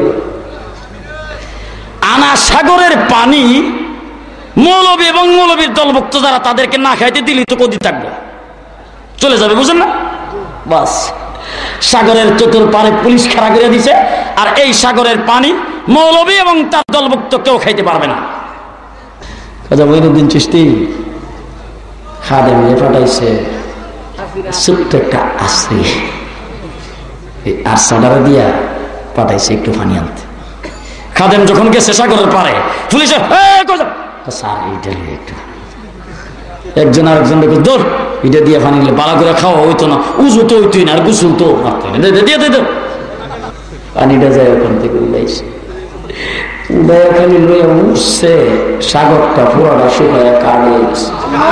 আনা সাগরের পানি মৌলবী এবং মৌলবীর দলভুক্ত যারা, তাদেরকে না খাইতে দিলি তো কদি থাকবে, চলে যাবে, বুঝেন না? বাস সাগরের চতুর্পারে পুলিশ খাড়া করে দিছে, আর এই সাগরের পানি মৌলবী এবং তার দলভুক্ত কেউ খাইতে পারবে না। খাজা মঈনুদ্দিন চিশতি খাদেম পাঠাইছে ছোট্ট একটা আশ্রি, এই আরসাডারে দিয়া পাঠাইছে একটু পানি আনতে। খাদেম যখন গেছে সাগরের পারে, পুলিশে স্যার এইটা একটু, একজন আরেকজন দেখো দৌড় এটা দিয়ে পানি নিলে বালা করে খাওয়া হইতো না, উজু তো হইতোই না, আর গুসুল তো দিয়ে দে পানিটা যায় ওখান থেকে উড়াইছে। উড়াইয়া খালি লইয়া উঠছে, সাগরটা পুরাটা শুকায় কাটে গেছে।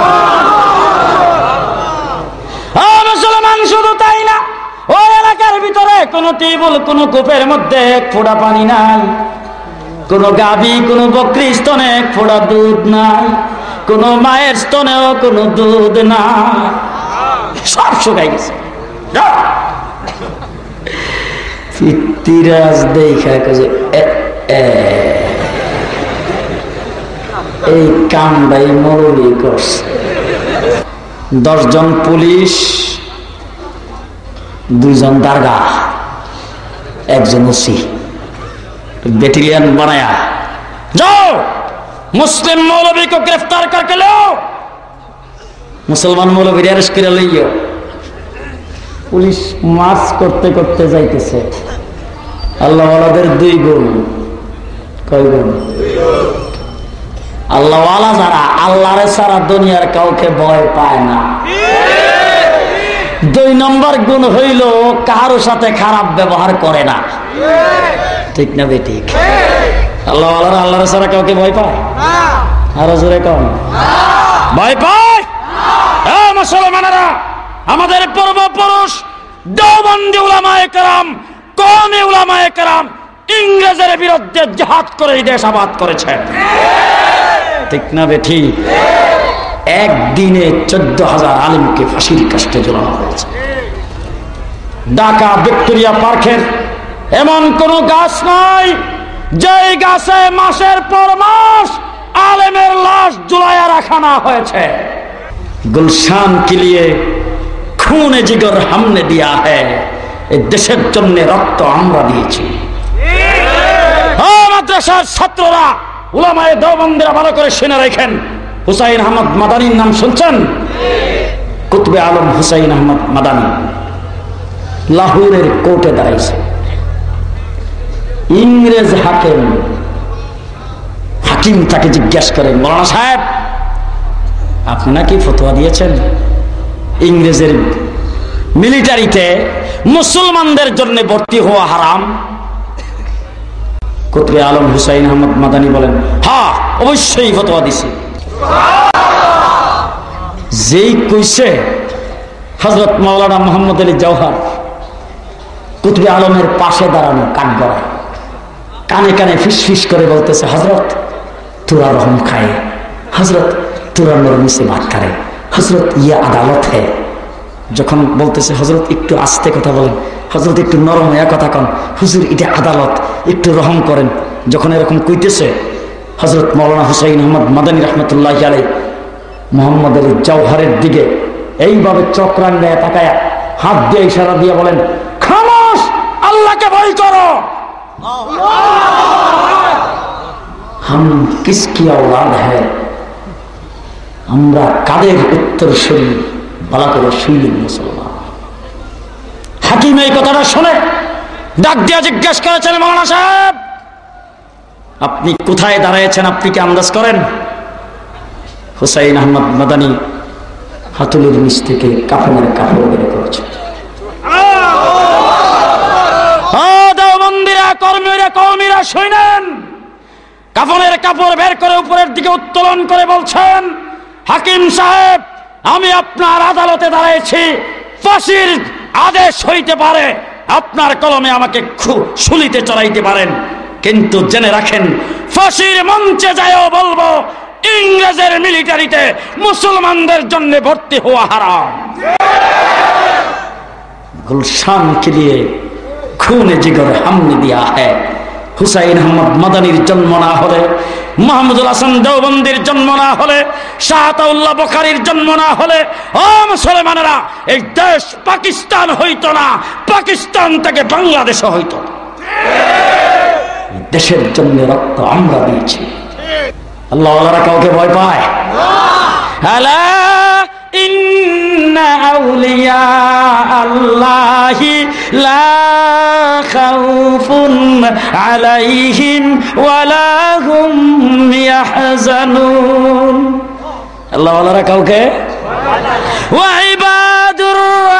মুসলমান শুধু তাই না, ওই এলাকার ভিতরে কোন টিউবওয়েল, কোন কূপের মধ্যে এক ফোঁটা পানি নাই, কোন গাভী, কোন বকরি স্তনে এক ফোঁটা দুধ নাই, কোন মায়ের স্তনেও কোন দুধ নাই, সব শুকাই গেছে। পিতৃরাজ দেখা কাজে এই কামটাই মৌলবী করছে। দশজন পুলিশ, দুইজন দারগা, একজন ওসি, ব্যাটালিয়ন বানায়া যাও মুসলিম मौलवी को गिरफ्तार करके लो, মুসলমান মৌলবী অ্যারেস্ট করে লইও। পুলিশ মার্চ করতে করতে যাইতেছে, আল্লাহ ওয়ালাদের দুই গুণ, কয় গুণ? আল্লাহ ওয়ালা যারা আল্লাহরে ছাড়া দুনিয়ার কাউকে ভয় পায় না। দুই নম্বর গুণ হইল কারোর সাথে খারাপ ব্যবহার করে না, ঠিক না বেঠিক? আল্লাহ ওয়ালারা আল্লাহরে ছাড়া কাউকে ভয় পায়? আরো জোরে কম ভয় পায়? মুসলমানেরা, আমাদের পূর্বপুরুষ দেওবন্দি উলামায়ে কেরাম, কওমি উলামায়ে কেরাম ইংরেজের বিরুদ্ধে জিহাদ করে দেশ আবাদ করেছে, ঠিক না বেঠিক? একদিনে চোদ্দ হাজার আলিমকে ফাঁসির কাস্টে ঝোলানো হয়েছে। ঢাকা ভিক্টোরিয়া পার্কের এমন কোন গাছ নাই যে গাছে মাসের পর মাস আলেমের লাশ ঝুলাইয়া রাখা না হয়েছে। গুলশান के लिए खून जिगर हमने दिया है, এই দেশের জন্য রক্ত আমরা দিয়েছি। মাদ্রাসার ছাত্ররা, উলামায়ে দেওবন্দিরা ভালো করে শুনে রাখেন, হুসাইন আহমদ মাদানির নাম শুনছেন? কুতুবে আলম হুসাইন আহমদ মাদানি লাহোরের কোর্টে দাঁড়াইছে। ইংরেজ হাকিম হাকিম তাকে জিজ্ঞাসা করেন, মৌলানা সাহেব আপনি নাকি ফতোয়া দিয়েছেন ইংরেজের মিলিটারিতে মুসলমানদের জন্য ভর্তি হওয়া হারাম? কুতুবে আলম হুসাইন আহমদ মাদানি বলেন, হ্যাঁ অবশ্যই ফতোয়া দিছি। যেই কইছে হযরত মাওলানা মুহাম্মদ আলী জওহার কুতুবে আলমের পাশে দাঁড়ানো কাঠগড়ায় কানে কানে ফিস ফিস করে বলতেছে, হযরত তোরা রহম খায়, হযরত তোরা নরমি সে বাত করে, হযরত ইয়ে আদালত है। যখন বলতেছে হযরত একটু আস্তে কথা বলেন, হযরত একটু নরম হয়ে কথা কন, হুজুর এটা আদালত, একটু রহম করেন, যখন এরকম কইতেছে হযরত মাওলানা হুসাইন আহমদ মাদানী রাহমাতুল্লাহি আলাইহি মুহাম্মদ আলী জওহারের দিকে এইভাবে চক্রান্গায় তাকায়া হাত দিয়ে ইশারা দিয়ে বলেন, খামোশ, আল্লাহকে ভয় করো। हम किसकी औलाद है, আমরা কাদের উত্তরসূরি, বলা করে শুনলেন মুসলমান। হাকিম এই কথাটা শুনে ডাক দিয়া জিজ্ঞেস করেছেন, মাওলানা সাহেব আপনি কোথায় দাঁড়িয়েছেন আপনি কি আন্দাজ করেন? হুসাইন আহমদ মাদানী হাতুলের নিচ থেকে কাফনের কাপড় বের করেছে। দেওবন্দিরা, কর্মীরা, কওমিরা শুনেন, কাফনের কাপড় বের করে উপরের দিকে উত্তোলন করে বলছেন, হাকিম সাহেব, আমি আপনার আদালতে দাঁড়িয়েছি, ফাঁসির আদেশ হইতে পারে, আপনার কলমে আমাকে শুলিতে চড়াইতে পারেন, কিন্তু জেনে রাখেন ফাঁসির মঞ্চে যায়ও বলবো ইংরেজের মিলিটারিতে মুসলমানদের জন্য ভর্তি হওয়া হারাম। গুলশান के लिए खून जिगर हमने दिया है। হুসাইন আহমদ মাদানীর জন্ম না হলে, মাহমুদুল হাসান দেওবন্দির জন্ম না হলে, শাহ আতাউল্লাহ বুখারীর জন্ম না হলে, ও মুসলমানেরা, এই দেশ পাকিস্তান হইতো না, পাকিস্তান থেকে বাংলাদেশ হইতো। দেশের জন্য রক্ত আমরা দিয়েছি। আল্লাহ ওয়ালারা কাউকে ভয় পায়? আলা ইন্না আউলিয়া আল্লাহি লা খাউফুন আলাইহিম ওয়ালা হুম ইয়াহজানুন। আল্লাহ ওয়ালারা কাউকে ওয়া ইবাদুর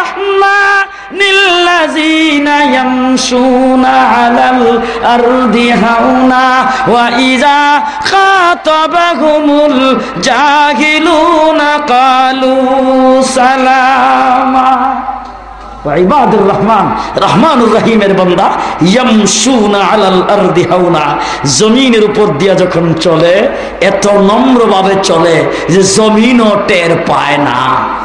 রাহমানিল্লাযীনা ইয়ামশুনা আলাল আরদি হাওনা ওয়া ইযা খাতাবাহুমুল জাহিলুনা ক্বালু সালামা। ইবাদুর রহমান, রহমানুর রহিমের বান্দা, ইয়ামশুনা আলাল আরদি হাওনা, জমিনের উপর দিয়া যখন চলে এত নম্রভাবে চলে যে জমিনও টের পায় না।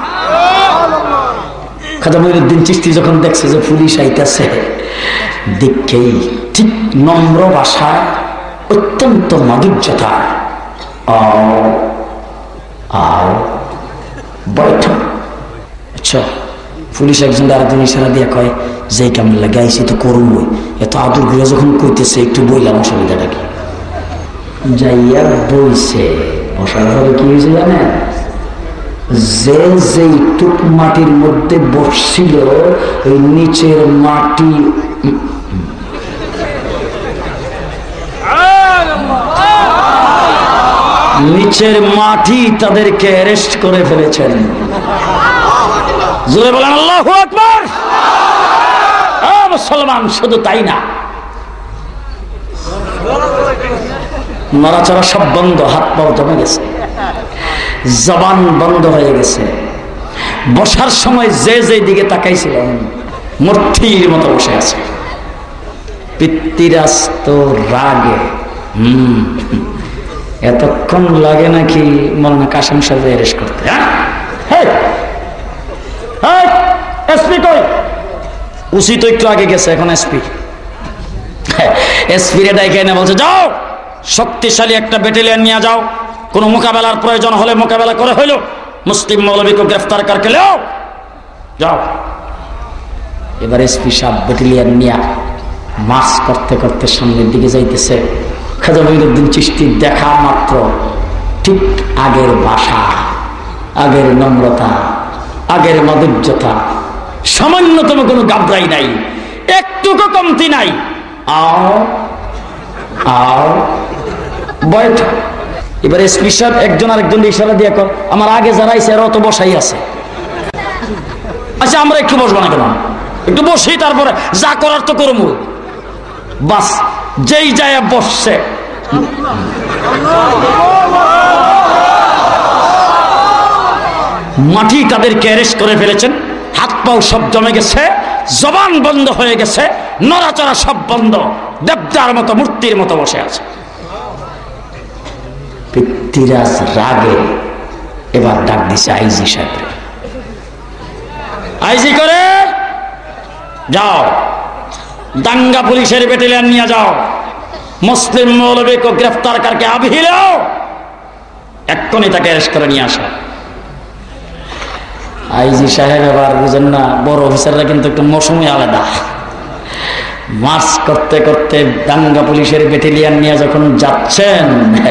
খাজা মঈনুদ্দিন চিশতি যখন দেখছে যে পুলিশ আইতাছে, দেখেই ঠিক নম্র ভাষায়, অত্যন্ত মাধুর্যতা, আও আও বৈঠক। আচ্ছা, পুলিশ একজন আরেকজন ইশারা দিয়ে কয় যে কেমন লাগে আইসি তো করুন, এত আদর ঘুরে যখন কইতেছে একটু বইলাম, অসুবিধাটা কি? যাইয়া বইছে, বসার পরে কি হয়েছে জানেন? যে যেই টুক মাটির মধ্যে বসছিল ওই নিচের মাটি নিচের মাটি তাদেরকে অ্যারেস্ট করে ফেলেছেন। জোরে বলেন আল্লাহু আকবার। ও মুসলমান, শুধু তাই না, নড়াচড়া সব বন্ধ, হাত পাও জমে গেছে, জবান বন্ধ হয়ে গেছে। বসার সময় যে যে দিকে তাকাইছিলেন মূর্তির মতো বসে আছে। পিতৃরাজ তো রাগে, হম এতক্ষণ লাগে নাকি মৌলানা কাসেম সাহেব অ্যারেস্ট করতে? এসপি কই? উসি তো একটু আগে গেছে, এখন এসপি। এসপি রে ডাইকে এনে বলছে, যাও শক্তিশালী একটা ব্যাটালিয়ন নিয়ে যাও, কোন মোকাবেলার প্রয়োজন হলে মোকাবেলা করে হইল মুসলিম মৌলবীকে গ্রেফতার করকে লেও যাও। এবার এসপি সাহেব ব্যাটালিয়ন নিয়ে মার্চ করতে করতে সামনের দিকে যাইতেছে। খাজা মঈনুদ্দিন চিশতি দেখা মাত্র ঠিক আগের ভাষা, আগের নম্রতা, আগের মাধুর্যতা, সামান্যতম কোনো গাবরাই নাই, একটুকু কমতি নাই। আও আও বয়স। এবার এসপি সাহেব একজন আরেকজন ইশারা দিয়ে কর, আমার আগে যারা আইছে এরা তো বসাই আছে, আচ্ছা আমরা একটু বসবো না কেন, একটু বসি, তারপরে যা করার তো করবো। বাস যেই যায় বসছে, মাটি তাদেরকে অ্যারেস্ট করে ফেলেছেন। হাত পাও সব জমে গেছে, জবান বন্ধ হয়ে গেছে, নড়াচড়া সব বন্ধ, দেবদার মতো মূর্তির মতো বসে আছে। পিতৃরাজ রাগে এবার ডাক দিছে আইজি সাহেব, আইজি করে যাও দাঙ্গা পুলিশের ব্যাটালিয়ন নিয়ে যাও, মুসলিম মৌলবীকে গ্রেফতার করকে আবি লো, এক্ষুনি তাকে অ্যারেস্ট করে নিয়ে আসো। আইজি সাহেব এবার বুঝেন না, বড় অফিসাররা কিন্তু একটু মৌসুমি আলাদা। মার্চ করতে করতে দাঙ্গা পুলিশের ব্যাটালিয়ন নিয়ে যখন যাচ্ছেন,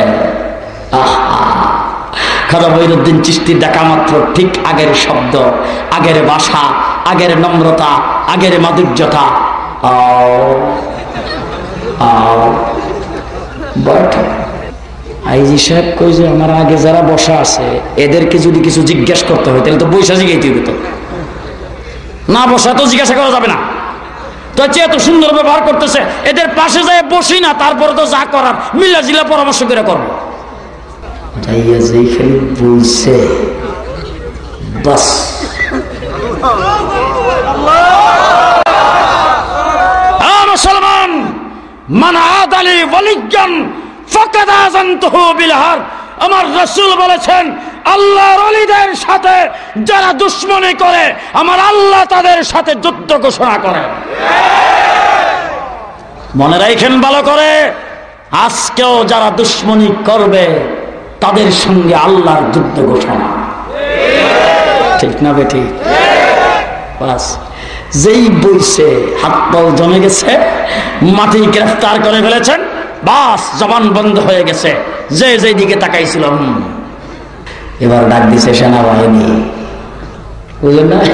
খাজা মঈনুদ্দিন চিশতির ডাকা মাত্র ঠিক আগের শব্দ, আগের ভাষা, আগের নম্রতা, আগের মাধুর্যতা, আও আও আইজি সাহেব কই যে আমার আগে যারা বসা আছে এদেরকে যদি কিছু জিজ্ঞেস করতে হয় তাহলে তো বৈশা জিজ্ঞাইতে হতো, না বসা তো জিজ্ঞাসা করা যাবে না। তো এত সুন্দর ব্যবহার করতেছে, এদের পাশে যায় বসি না, তারপরে তো যা করার মিলা জিলা পরামর্শ করে করবো। বলছে বাস মুসলমান মান আদালি ওয়ালিয়ান ফাকাদ আযানতুহু বিল হারব। আমার রাসূল বলেছেন, আল্লাহর ওলিদের সাথে যারা দুশমনী করে আমার আল্লাহ তাদের সাথে যুদ্ধ ঘোষণা করে। মনে রাখেন ভালো করে, আজকেও যারা দুশমনী করবে তাদের সঙ্গে আল্লাহর যুদ্ধ ঘোষণা, ঠিক না বেটি? বাস যেই বইছে হাত পাও জমে গেছে, মাটি গ্রেফতার করে ফেলেছেন, বাস জবান বন্ধ হয়ে গেছে। যে যে দিকে তাকাইছিল এবার ডাক দিছে সেনাবাহিনী, বুঝলেন না?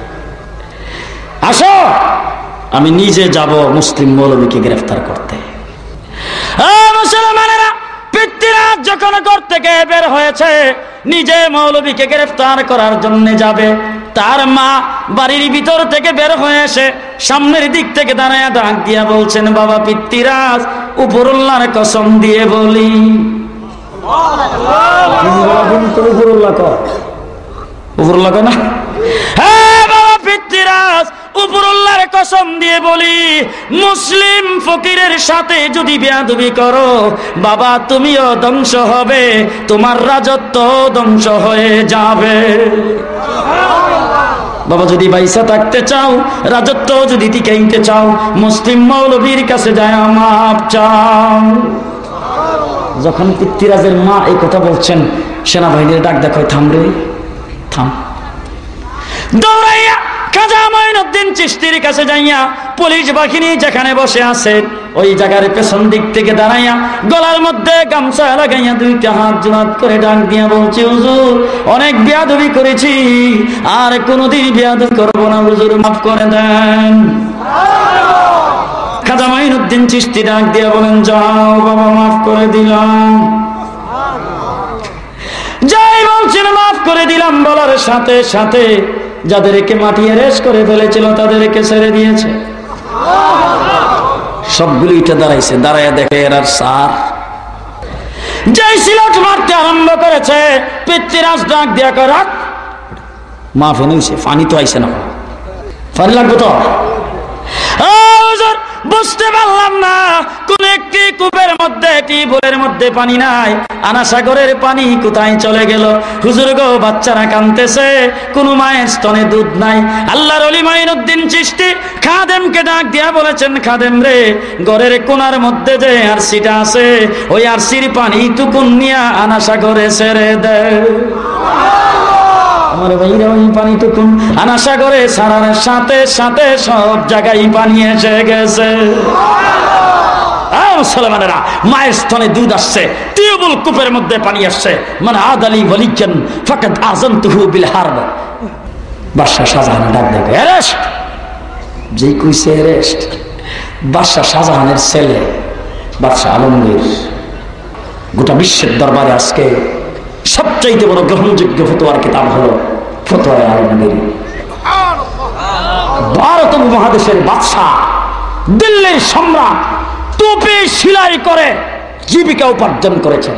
আসো, আমি নিজে যাব মুসলিম মৌলবীকে গ্রেফতার করতে। মুসলমানেরা পিতৃরাজ যখন ঘর থেকে বের হয়েছে নিজে মৌলবীকে গ্রেফতার করার জন্য যাবে, তার মা বাড়ির ভিতর থেকে বের হয়ে এসে সামনের দিক থেকে দাঁড়ায় ডাক দিয়া বলছেন, বাবা পিতৃরাজ, উপরুল্লাহর কসম দিয়ে বলি, উপরুল্লাহ না, হ্যাঁ বাবা পিতৃরাজ, উপরুল্লাহর কসম দিয়ে বলি, মুসলিম ফকিরের সাথে যদি বেয়াদবি করো বাবা তুমিও ধ্বংস হবে, তোমার রাজত্ব ধ্বংস হয়ে যাবে। বাবা যদি বাইসা থাকতে চাও, রাজত্ব যদি টিকাইতে চাও, মুসলিম মৌলবীর কাছে যায় মাপ চাও। যখন পিতৃরাজের মা এই কথা বলছেন, সেনাবাহিনীর ডাক দেখো, থাম রে থাম। দৌড়াইয়া খাজা মঈনুদ্দিন চিশতির কাছে যাইয়া পুলিশ বাহিনী যেখানে বসে আছে ওই জায়গার পেছন দিক থেকে দাঁড়াইয়া গলার মধ্যে গামছা লাগাইয়া দুইটা হাত জোড়াত করে ডাক দিয়া বলছে, হুজুর অনেক বেয়াদবি করেছি, আর কোনোদিন বেয়াদবি করবো না, হুজুর মাফ করে দেন। খাজা মঈনুদ্দিন চিশতি ডাক দিয়া বলেন, যাও বাবা মাফ করে দিলাম। যাই বলছেন মাফ করে দিলাম বলার সাথে সাথে যাদেরকে মাটি এরেস করে ফেলেছিল তাদেরকে ছেড়ে দিয়েছে। সবগুলো ইটা দাঁড়াইছে, দাঁড়াইয়া দেখে এরার সার যেই সিলট মারতে আরম্ভ করেছে, পিতৃরাজ ডাক দিয়া কর, মাফ এনেছে, ফানি তো আইছে না, ফানি লাগবে তো। বুঝতে পারলাম না কোন একটি কূপের মধ্যে টিউবওয়েলের মধ্যে পানি নাই, আনা সাগরের পানি কোথায় চলে গেল? হুজুর গো, বাচ্চারা কাঁদতেছে, কোন মায়ের স্তনে দুধ নাই। আল্লাহর ওলি মঈনুদ্দিন চিশতি খাদেমকে ডাক দিয়া বলেছেন, খাদেম রে, ঘরের কোনার মধ্যে যে আরসিটা আছে ওই আরসির পানি টুকুন নিয়া আনা সাগরে ছেড়ে দেয়। আমার ভাইরা ওই পানি টুকুন আনা সাগরে ছাড়ার সাথে সাথে সব জায়গায় পানি এসে গেছে। মুসলমানেরা, মায়ের স্তনে দুধ আসছে, টিউবওয়েল কূপের মধ্যে পানি আসছে। মানে আদালি ওয়ালিয়ান ফাকাদ আযানতুহু বিল হারব। বাদশা শাহজাহান ডাক দেখে, অ্যারেস্ট। যেই কইছে অ্যারেস্ট, বাদশা শাহজাহানের ছেলে বাদশা আলমগীর গোটা বিশ্বের দরবারে আজকে সবচাইতে বড় গ্রহণযোগ্য ফতোয়ার কিতাব হলো ফতোয়া আলমগীর। ভারত উপমহাদেশের বাদশাহ, দিল্লির সম্রাট, টুপি সেলাই করে জীবিকা উপার্জন করেছেন।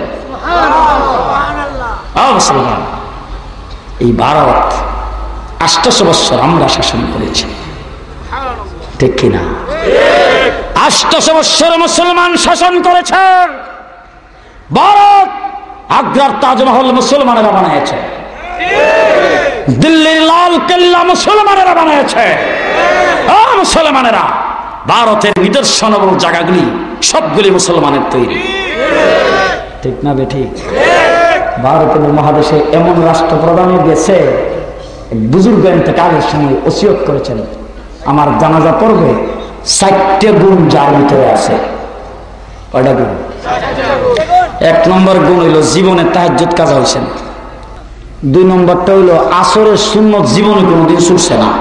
এই ভারত আটশো বছর আমরা শাসন করেছি, ঠিক কিনা? আটশো বছর মুসলমান শাসন করেছে ভারত। আগ্রার তাজমহল মুসলমানেরা বানিয়েছে, দিল্লির লাল কেল্লা মুসলমানেরা বানিয়েছে। মুসলমানেরা ভারতের নিদর্শনবল জায়গাগুলি সবগুলি মুসলমানের তৈরি, ঠিক না বেঠিক? ভারতের মহাদেশে এমন রাষ্ট্রপ্রধানে গেছে, বুজুর্গ ইন্তেকালের সময় ওসিয়ত করেছেন, আমার জানাজা পড়বে চারটে গুণ যার ভিতরে আছে। কয়টা গুণ? এক নম্বর গুণ হইল জীবনে তাহাজ্জুদ কাজা হয়েছে না। দুই নম্বরটা হইল আসরের সুন্নত জীবনে কোনোদিন ছুটছে না।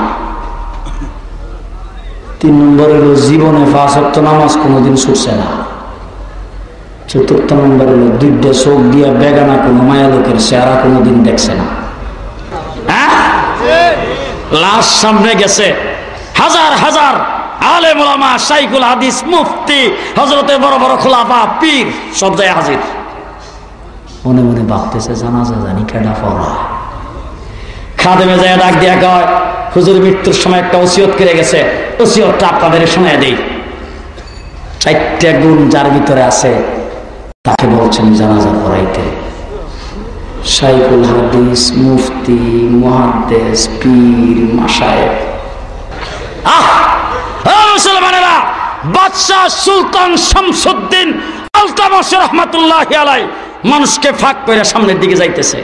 তিন নম্বর হইল জীবনে পাঁচ ওয়াক্ত নামাজ কোনোদিন ছুটছে না। চতুর্থ নম্বর হলো দুইটা চোখ দিয়া বেগানা কোনো মায়া লোকের চেহারা কোনোদিন দেখছে না। লাশ সামনে গেছে, হাজার হাজার আলেম ওলামা, শাইখুল হাদিস, মুফতি, হযরতে বড় বড় খোলাফা, পীর সব জায়গায় হাজির। মনে মনে ভাবতেছে জানাজা জানি কেডা পড়া। খাদেমে যায় ডাক দিয়া কয়, হুজুর মৃত্যুর সময় একটা ওসিয়ত করে গেছে, ওসিয়তটা আপনাদের শোনায় দেই। চারটা গুণ যার ভিতরে আছে তাকে বলছেন জানাজা পড়াইতে। শাইখুল হাদিস, মুফতি, মুহাদ্দিস, পীর, মাশায়েখ। আহ মুসলমানেরা, বাদশাহ সুলতান শামসুদ্দিন আলতামাশ রাহমাতুল্লাহি আলাইহি মানুষকে ফাঁক করে সামনের দিকে যাইতেছে।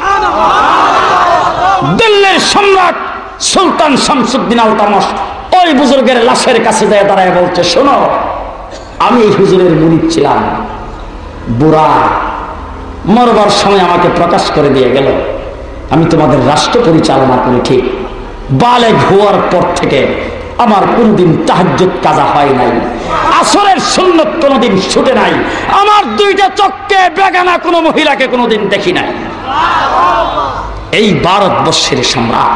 দিল্লির সম্রাট সুলতান শামসুদ্দিন আলতামাশ ওই বুজুর্গের লাশের কাছে যায় দাঁড়ায় বলছে, শোনো, আমি এই হুজুরের মুরিদ ছিলাম, বুড়া মরবার সময় আমাকে প্রকাশ করে দিয়ে গেল, আমি তোমাদের রাষ্ট্র পরিচালনা করি ঠিক, বালেগ হওয়ার পর থেকে আমার কোনদিন তাহাজ্জুদ কাজা হয় নাই, আসরের সুন্নত কোনদিন ছুটে নাই, আমার দুইটা চক্ষে বেগানা কোনো মহিলাকে কোনদিন দেখি নাই। এই ভারতবর্ষের সম্রাট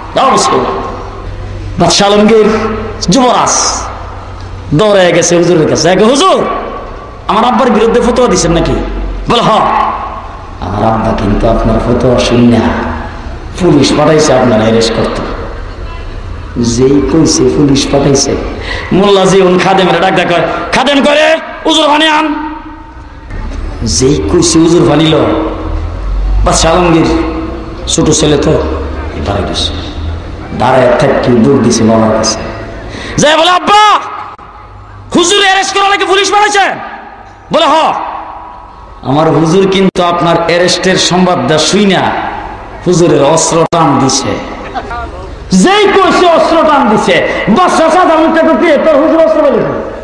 বাদশাহ আলমগীর যুবরাজ দৌড়ে গেছে হুজুরের কাছে, হুজুর আমার আব্বার বিরুদ্ধে ফতোয়া দিচ্ছেন নাকি? বলে হ, আমার আব্বা কিন্তু আপনার ফতোয়া শুনি না, পুলিশ পাঠাইছে আপনার অ্যারেস্ট করতে। যেই কইছে পুলিশ পাঠাইছে, মোল্লা জীবন খাদেমের ডাক ডাক খাদেম করে উজুর পানি আন। যেই কইছে উজুর পানিল, বাদশাহ আলমগীর ছোট ছেলে তো এবারে গেছে, দাঁড়ায় থাকি দৌড় দিছে বাবার কাছে, যাই বলে আব্বা হুজুর অ্যারেস্ট করা লাগে পুলিশ পাঠাইছে। বলে হ, আমার হুজুর কিন্তু আপনার অ্যারেস্টের সংবাদটা শুই না হুজুরের অস্ত্র টান দিছে। যেই কইছে অস্ত্র টান দিছে, বাদশা সাধারণ তোর হুজুর অস্ত্র পাইল,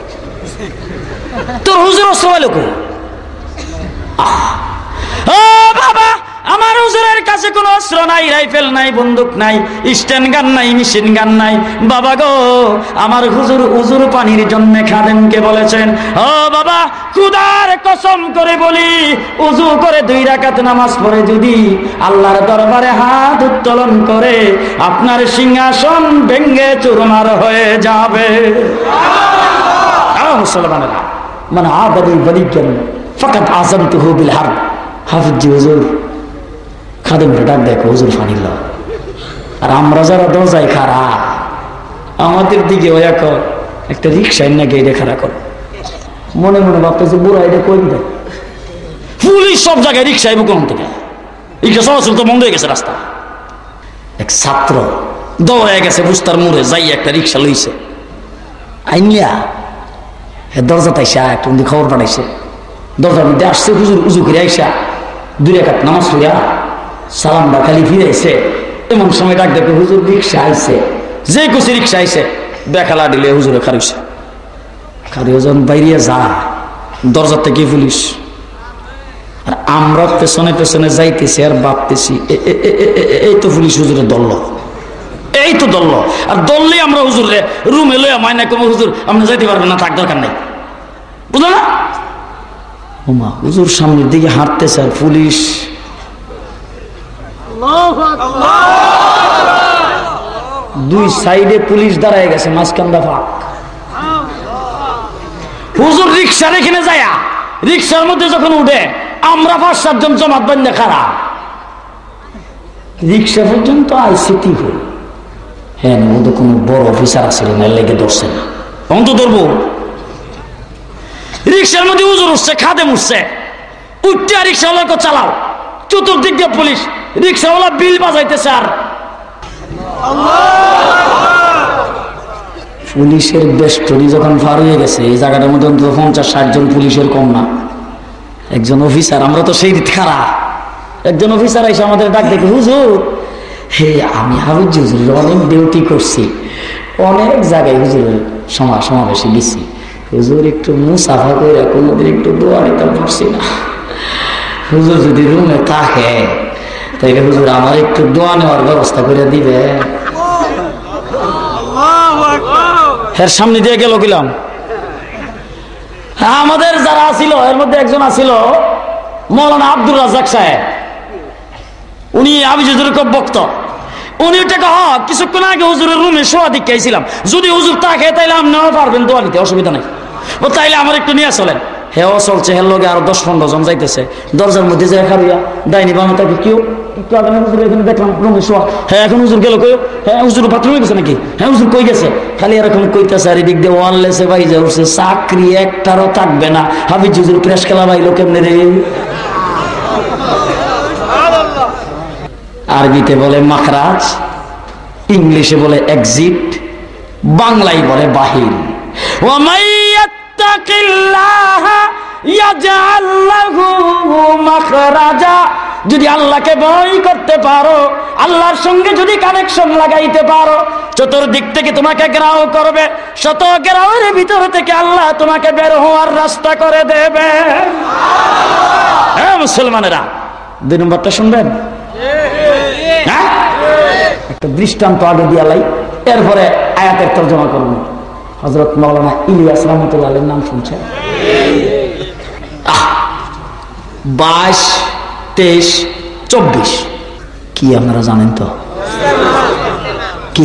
তোর হুজুর অস্ত্র পাইল কো? বাবা, আমার হুজুরের কাছে কোনো অস্ত্র নাই, রাইফেল নাই, বন্দুক নাই, স্ট্যান্ড গান নাই, মেশিন গান নাই। বাবা গো, আমার হুজুর উজুর পানির জন্য খাদেমকে বলেছেন, ও বাবা খুদার কসম করে বলি, উজু করে দুই রাকাত নামাজ পড়ে যদি আল্লাহর দরবারে হাত উত্তোলন করে, আপনার সিংহাসন ভেঙ্গে চুরমার হয়ে যাবে। মুসলমানেরা, মানে আদাবুল বলিজ্ঞান ফাকাত আযানতুহু বিল হারব। হাফিজ হুজুর খাদেম ডাক দেখো হুজুর ফানিল, আর আমরা যারা দরজায় খাড়া, আমাদের দিকে ওই একটা রিক্সা না গেটে খাড়া করে, মনে মনে ভাবতেছে বুড়া এটা কই দেয়। পুলিশ সব জায়গায় রিক্সা আইব কোন থেকে? রিক্সা চলাচল তো বন্ধ হয়ে গেছে রাস্তা। এক ছাত্র দৌড়ায় গেছে বুস্তার মোড়ে, যাই একটা রিক্সা লইছে, আইনিয়া দরজা তাইসা একটা খবর পাঠাইছে, দরজার মধ্যে আসছে হুজুর উজু করে আইসা দুই রাকাত নামাজ পড়িয়া সালাম বা খালি ফিরাইছে। এমন সময় ডাক দেখে হুজুর রিক্সা আইছে, যে কুচি রিক্সা আইছে বেখালা দিলে হুজুরে খারিছে। খারিয়ে যখন বাইরে যা, দরজা থেকে পুলিশ, আর আমরা পেছনে পেছনে যাইতেছি আর ভাবতেছি এই তো পুলিশ হুজুরে দলল, এই তো দলল, আর দললে আমরা হুজুরে রুমে লইয়া মাইনা কম, হুজুর আপনি যাইতে পারবেন না, থাক দরকার নেই, বুঝলো না? ওমা হুজুর সামনের দিকে হাঁটতেছে আর পুলিশ, দুই সাইডে পুলিশ দাঁড়ায় গেছে, মাঝখানটা ফাঁক। হুজুর রিক্সার এখানে যায়, রিক্সার মধ্যে যখন উঠে আমরা পাঁচ সাতজন জমাত বান্ধে খারাপ, রিক্সা পর্যন্ত আইসিটি হই। হ্যাঁ, ও তো কোনো বড় অফিসার আছে না, লেগে ধরছে না, তখন তো ধরবো। রিক্সার মধ্যে হুজুর উঠছে, খাদেম উঠছে, উঠতে রিক্সাওয়ালাকে চালাও, চতুর্দিক দিয়ে পুলিশ, রিক্সাওয়ালা বিল বাজাইতেছে। আর পুলিশের বেষ্টনী যখন পার হয়ে গেছে, এই জায়গাটার মধ্যে অন্তত পঞ্চাশ ষাট জন পুলিশের কম না। একজন অফিসার, আমরা তো সেই খারা, একজন অফিসার এসে আমাদের ডাক দেখে, হুজুর হে আমি হাফিজ হুজুরের অনেক ডিউটি করছি, অনেক জায়গায় হুজুরের সমা সমাবেশে গেছি, হুজুর একটু মুসাফা করে কোনোদিন একটু দোয়া নিতে পারছি না, হুজুর যদি রুমে থাকে তাইলে হুজুর আমার একটু দোয়া নেওয়ার ব্যবস্থা করে দিবে। এর সামনে দিয়ে গেল গেলাম, আমাদের যারা ছিল এর মধ্যে একজন আছিল মৌলানা আব্দুর রাজ্জাক সাহেব, উনি আমি হুজুরের খুব ভক্ত। উনি ওটাকে হ কিছুক্ষণ আগে হুজুরের রুমে শোয়া দিকে আইছিলাম, যদি হুজুর তাকে তাইলে আপনি নেওয়া পারবেন দোয়া নিতে, অসুবিধা নাই। ও তাইলে আমার একটু নিয়ে চলেন। হেও চলছে, হের লগে আরো দশ পনেরো জন যাইতেছে, দরজার মধ্যে যায় খাবিয়া ডাইনি বামে তাকে কেউ একটু আগে হুজুর এখানে দেখলাম রুমে শোয়া। হ্যাঁ এখন হুজুর গেল কই? হ্যাঁ হুজুর বাথরুমে গেছে নাকি? হ্যাঁ হুজুর কই গেছে? খালি এরকম কইতেছে আর এদিক দিয়ে ওয়াল লেসে বাইজে উঠছে, চাকরি একটারও থাকবে না। হাবিজ হুজুর প্রেস খেলা বাইলো কেমনে রে? আরবিতে বলে মাখরাজ, ইংলিশে বলে এক্সিট, বাংলায় বলে বাহির। ওয়া মাইয়াত্তাকিল্লাহা ইয়াজআল লাহু মাখরাজা, যদি আল্লাহকে ভয় করতে পারো, আল্লাহর সঙ্গে যদি কানেকশন লাগাইতে পারো, চতুর্দিক থেকে তোমাকে ঘেরাও করবে, শত ঘেরাওয়ের ভিতর থেকে আল্লাহ তোমাকে বের হওয়ার রাস্তা করে দেবে। হ্যাঁ মুসলমানেরা, দুই নম্বরটা শুনবেন? হ্যাঁ, একটা দৃষ্টান্ত আগে দিয়া লাই, এরপরে আয়াতের তর্জমা করবো। হযরত মাওলানা ইলিয়াস রহমাতুল্লাহ আলাইহির নাম শুনছেন? বাইশ তেইশ চব্বিশ কি আপনারা জানেন তো? কি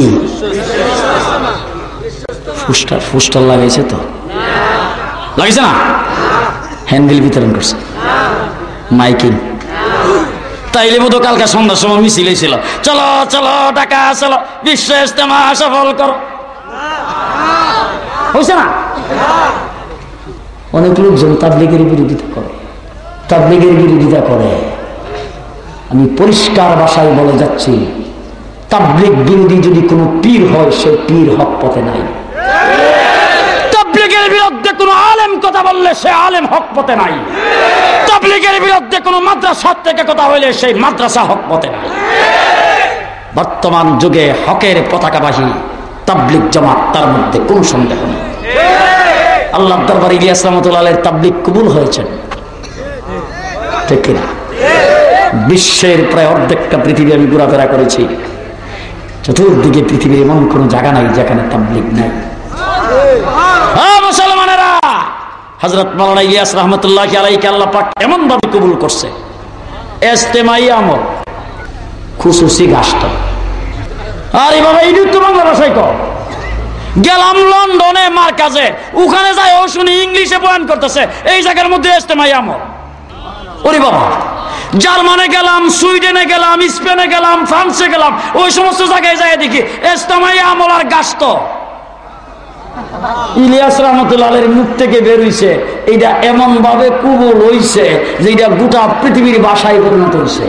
ফুস্টার ফুস্টার লাগাইছে তো? লাগাইছে না? হ্যান্ডেল বিতরণ করছে, মাইকিং। তাইলে বোধ কালকে সন্ধ্যার সময় মিছিল ছিল, চলো চলো ঢাকা চলো বিশ্ব ইজতেমা সফল করো, হয়েছে না? অনেক লোকজন তাবলীগের বিরোধিতা করে, তাবলীগের বিরোধিতা করে। আমি পরিষ্কার ভাষায় বলে যাচ্ছি, তাবলীগ বিরোধী যদি কোনো পীর হয়, সে পীর হক পথে নাই। তাবলীগের বিরুদ্ধে কোনো আলেম কথা বললে সে আলেম হক পথে নাই। তাবলীগের বিরুদ্ধে কোনো মাদ্রাসা থেকে কথা হইলে সেই মাদ্রাসা হক পথে নাই। বর্তমান যুগে হকের পতাকাবাহী তাবলীগ জামাত, তার মধ্যে কোনো সন্দেহ নেই। আল্লাহর দরবারে ইলিয়াস রহমাতুল্লাহ আলাইহির তাবলীগ কবুল হয়েছেন, ঠিক কিনা? বিশ্বের প্রায় অর্ধেকটা পৃথিবী আমি ঘোরাফেরা করেছি, চতুর্দিকে পৃথিবীর এমন কোন জায়গা নাই যেখানে তাবলীগ নাই। মুসলমানেরা, হযরত মাওলানা ইলিয়াস রহমাতুল্লাহ আলাইহিকে আল্লাহ পাক এমন ভাবে কবুল করছে, ইজতেমাই আমল, খুশুসি গাছট। আরে বাবা, এই তো বাংলা ভাষায় কর। গেলাম লন্ডনে মার্কাজে, ওখানে যাই ও শুনি ইংলিশে বয়ান করতেছে, এই জায়গার মধ্যে ইজতেমাই আমল। ওরে বাবা, জার্মানে গেলাম, সুইডেনে গেলাম, স্পেনে গেলাম, ফ্রান্সে গেলাম, ওই সমস্ত জায়গায় যাই দেখি ইজতেমাই আমল আর গাছট। ইলিয়াস রহমাতুল্লাহ আলাইহির মুখ থেকে বের হইছে, এইটা এমন ভাবে কবুল হইছে যে এটা গোটা পৃথিবীর ভাষায় পরিণত হইছে,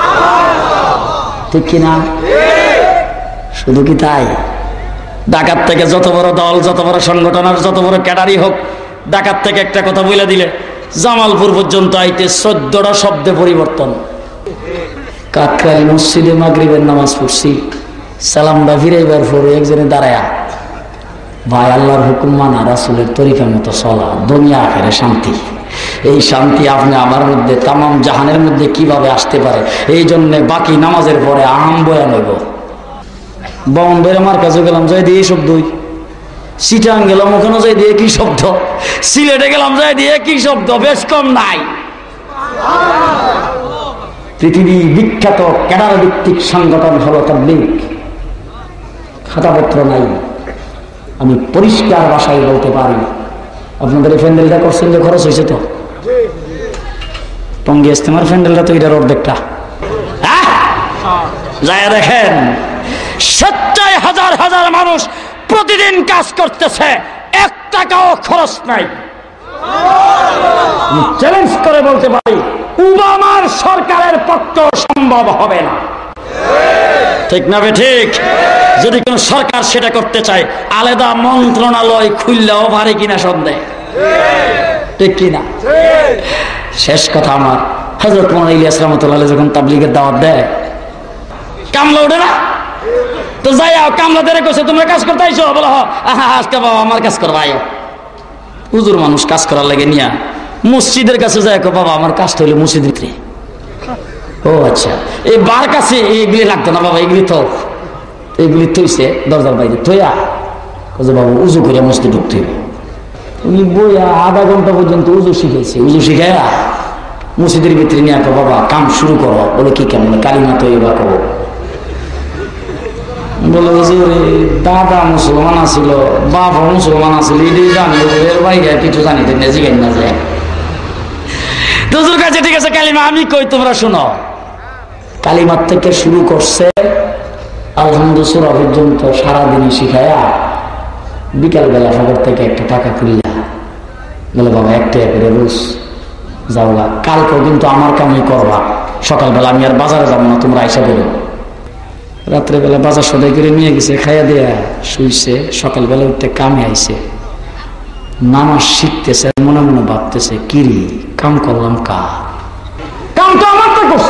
ঠিক কিনা? শুধু কি তাই? ঢাকার থেকে যত বড় দল, যত বড় সংগঠন আর যত বড় ক্যাডারি হোক, ঢাকার থেকে একটা কথা বলে দিলে জামালপুর পর্যন্ত আইতে চোদ্দটা শব্দে পরিবর্তন। কাকরাইল মসজিদে মাগরিবের নামাজ পড়ছি, সালামটা ফিরাইবার পরে একজনে দাঁড়ায়া, ভাই আল্লাহর হুকুম মানা, রাসূলের তরিকা মতো চলা, দুনিয়া আখিরে শান্তি। এই শান্তি আপনি আমার মধ্যে, তামাম জাহানের মধ্যে কিভাবে আসতে পারে? এই জন্য বাকি নামাজের পরে আহাম বয়ান হইব। বম্বের আমার কাছে গেলাম, যাই দিয়ে শব্দই, চিটাং গেলাম, ওখানে যাই দিয়ে কি শব্দ, সিলেটে গেলাম, যাই দিয়ে কি শব্দ, বেশ কম নাই। পৃথিবী বিখ্যাত ক্যাডার ভিত্তিক সংগঠন হলো তাবলীগ। খাতাপত্র নাই, আমি পরিষ্কার ভাষায় বলতে পারি। আপনাদের এই প্যান্ডেলটা করছেন যে খরচ হয়েছে তো? টঙ্গী ইজতেমার প্যান্ডেলটা তো এটার অর্ধেকটা। যাই দেখেন, সত্তর হাজার হাজার মানুষ প্রতিদিন কাজ করতেছে, এক টাকাও খরচ নাই। চ্যালেঞ্জ করে বলতে পারি, ওবামার সরকারের পক্ষে সম্ভব হবে না, ঠিক না? ঠিক। যদি কোন সরকার সেটা করতে চায়, আলাদা মন্ত্রণালয় খুললেও পারে কিনা সন্দেহ, ঠিক কিনা? শেষ কথা আমার, হযরত মাওলানা ইলিয়াস রহমাতুল্লাহ আলাইহি যখন তাবলীগের দাওয়াত দেয়, কামলা ওঠে না তো, যাই কামলা দেরে কইছে তোমরা কাজ করতে আইছো, বলো আজকে বাবা আমার কাজ করবা, আয়ো। হুজুর মানুষ কাজ করার লাগে নিয়া মসজিদের কাছে যায়, বাবা আমার কাজটা হইলে মসজিদের ভিতরে। ও আচ্ছা, এই বার কাছে এইগুলি লাগতো না বাবা, এগুলি তো এইগুলি থইছে দরজার বাইরে থইয়া, বাবু উজু করে মসজিদে ঢুকতে হইবে। উনি বইয়া আধা ঘন্টা পর্যন্ত উজু শিখাইছে। উজু শিখাইয়া মসজিদের ভিতরে নিয়ে আসো, বাবা কাম শুরু করো। বলে কি কেমন? কালিমা তো এবার করো। বলে হুজুর দাদা মুসলমান আছিল, বাবা মুসলমান আছিল, এটাই জানি, এর বাইরে কিছু জানি না, জিগাই না যায়। হুজুর কাছে ঠিক আছে কালিমা আমি কই, তোমরা শোনো। কালিমার থেকে শুরু করছে আলহামদুলিল্লাহ পর্যন্ত সারাদিনই শিখায়া বিকাল বেলা সবার থেকে একটা টাকা খুললা বলে বাবা একটা করে রোজ যাওয়া, কালকেও কিন্তু আমার কামই করবা, সকালবেলা আমি আর বাজারে যাবো না, তোমরা আইসা করো। রাত্রেবেলা বাজার সদাই করে নিয়ে গেছে, খাইয়া দেয়া শুইছে। সকালবেলা উঠতে কামে আইছে, নামাজ শিখতেছে, মনে মনে ভাবতেছে কিরি কাম করলাম, কা কাম তো আমার তো করছি,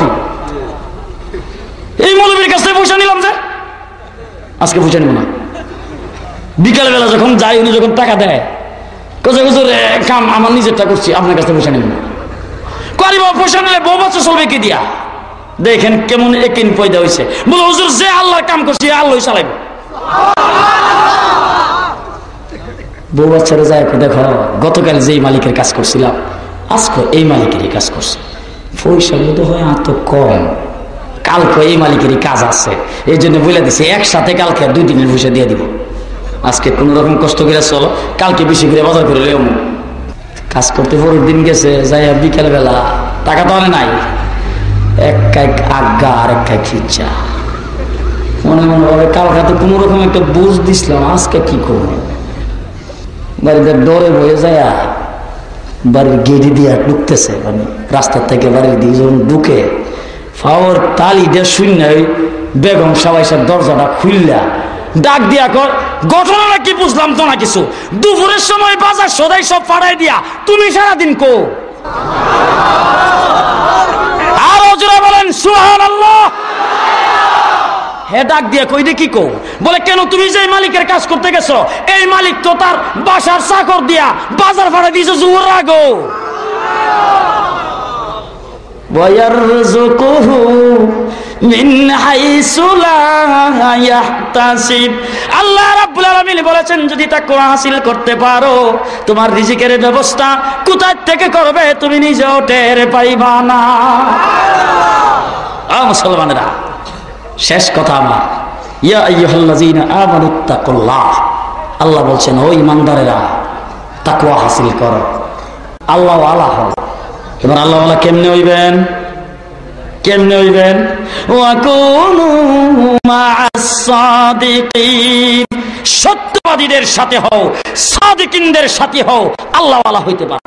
এই মৌলবীর কাছ থেকে পয়সা নিলাম যে আজকে পয়সা নিব না। বিকাল বেলা যখন যাই উনি যখন টাকা দেয় কোথায় হুজুর কাম আমার নিজেরটা করছি, আপনার কাছ থেকে পয়সা নিব না। করি বাবা পয়সা নিলে বউ বাচ্চা চলবে কি দিয়া? দেখেন কেমন একিন পয়দা হয়েছে। বলে হুজুর যে আল্লাহর কাম করছি আল্লাহ চালাইব। বউ বাচ্চারা যায় দেখো গতকাল যেই মালিকের কাজ করছিলাম আজকে এই মালিকেরই কাজ করছে, পয়সা বোধ হয় আর তো কম, কালকে এই মালিকেরই কাজ আছে, এই জন্য বলে দিছে একসাথে কালকে দুই দিনের পয়সা দিয়ে দিব। আজকে কোন রকম কষ্ট করে চলো, কালকে বেশি করে বাজার করে লেও। কাজ করতে পরের দিন গেছে, যাই বিকাল বেলা টাকা তো আনে নাই, এক কাইক আজ্ঞা আর এক কাইক খিচ্ছা, মনে মনে ভাবে কালকে তো কোন রকম একটা বুঝ দিছিলাম, আজকে কি করবো। বাড়িতে ডরে বয়ে যায়, বাড়ির গেড়ি দিয়ে ঢুকতেছে, মানে রাস্তার থেকে বাড়ির দিকে যখন ঢুকে ফাওয়ার তালি দিয়ে শূন্য বেগম সবাই সব দরজাটা খুললা ডাক দিয়া কর, ঘটনাটা কি বুঝলাম তো না কিছু, দুপুরের সময় বাজার সদাই সব পাড়াই দিয়া তুমি সারাদিন কো। আর ওজরা বলেন সুবহানাল্লাহ। হে ডাক দিয়া কই দে কি কো? বলে কেন তুমি যে মালিকের কাজ করতে গেছো এই মালিক তো তার বাসার চাকর দিয়া বাজার ভাড়া দিয়েছে জোর রাগো। ওয়ারযুকুহু মিন হাইসু লা ইয়াহতাসিব। আল্লাহ রাব্বুল আলামিন বলেছেন যদি তাকওয়া হাসিল করতে পারো তোমার রিজিকের ব্যবস্থা কোথা থেকে করবে তুমি নিজেও টের পাইবা না। আ মুসলমানেরা শেষ কথা আমার, ইয়া আইয়ুহাল্লাযীনা আমানুত্তাকুল্লাহ, আল্লাহ বলছেন ও ঈমানদারেরা তাকওয়া হাসিল করো, আল্লাহ ওয়ালা হও। এবার আল্লাহ ওয়ালা কেমনে হইবেন? কেমনে হইবেন? ওয়া কুনু মা'আস সাদিকিন, সত্যবাদীদের সাথে হও, সাদিকিনদের সাথে হও, আল্লাহ ওয়ালা হইতে পারো।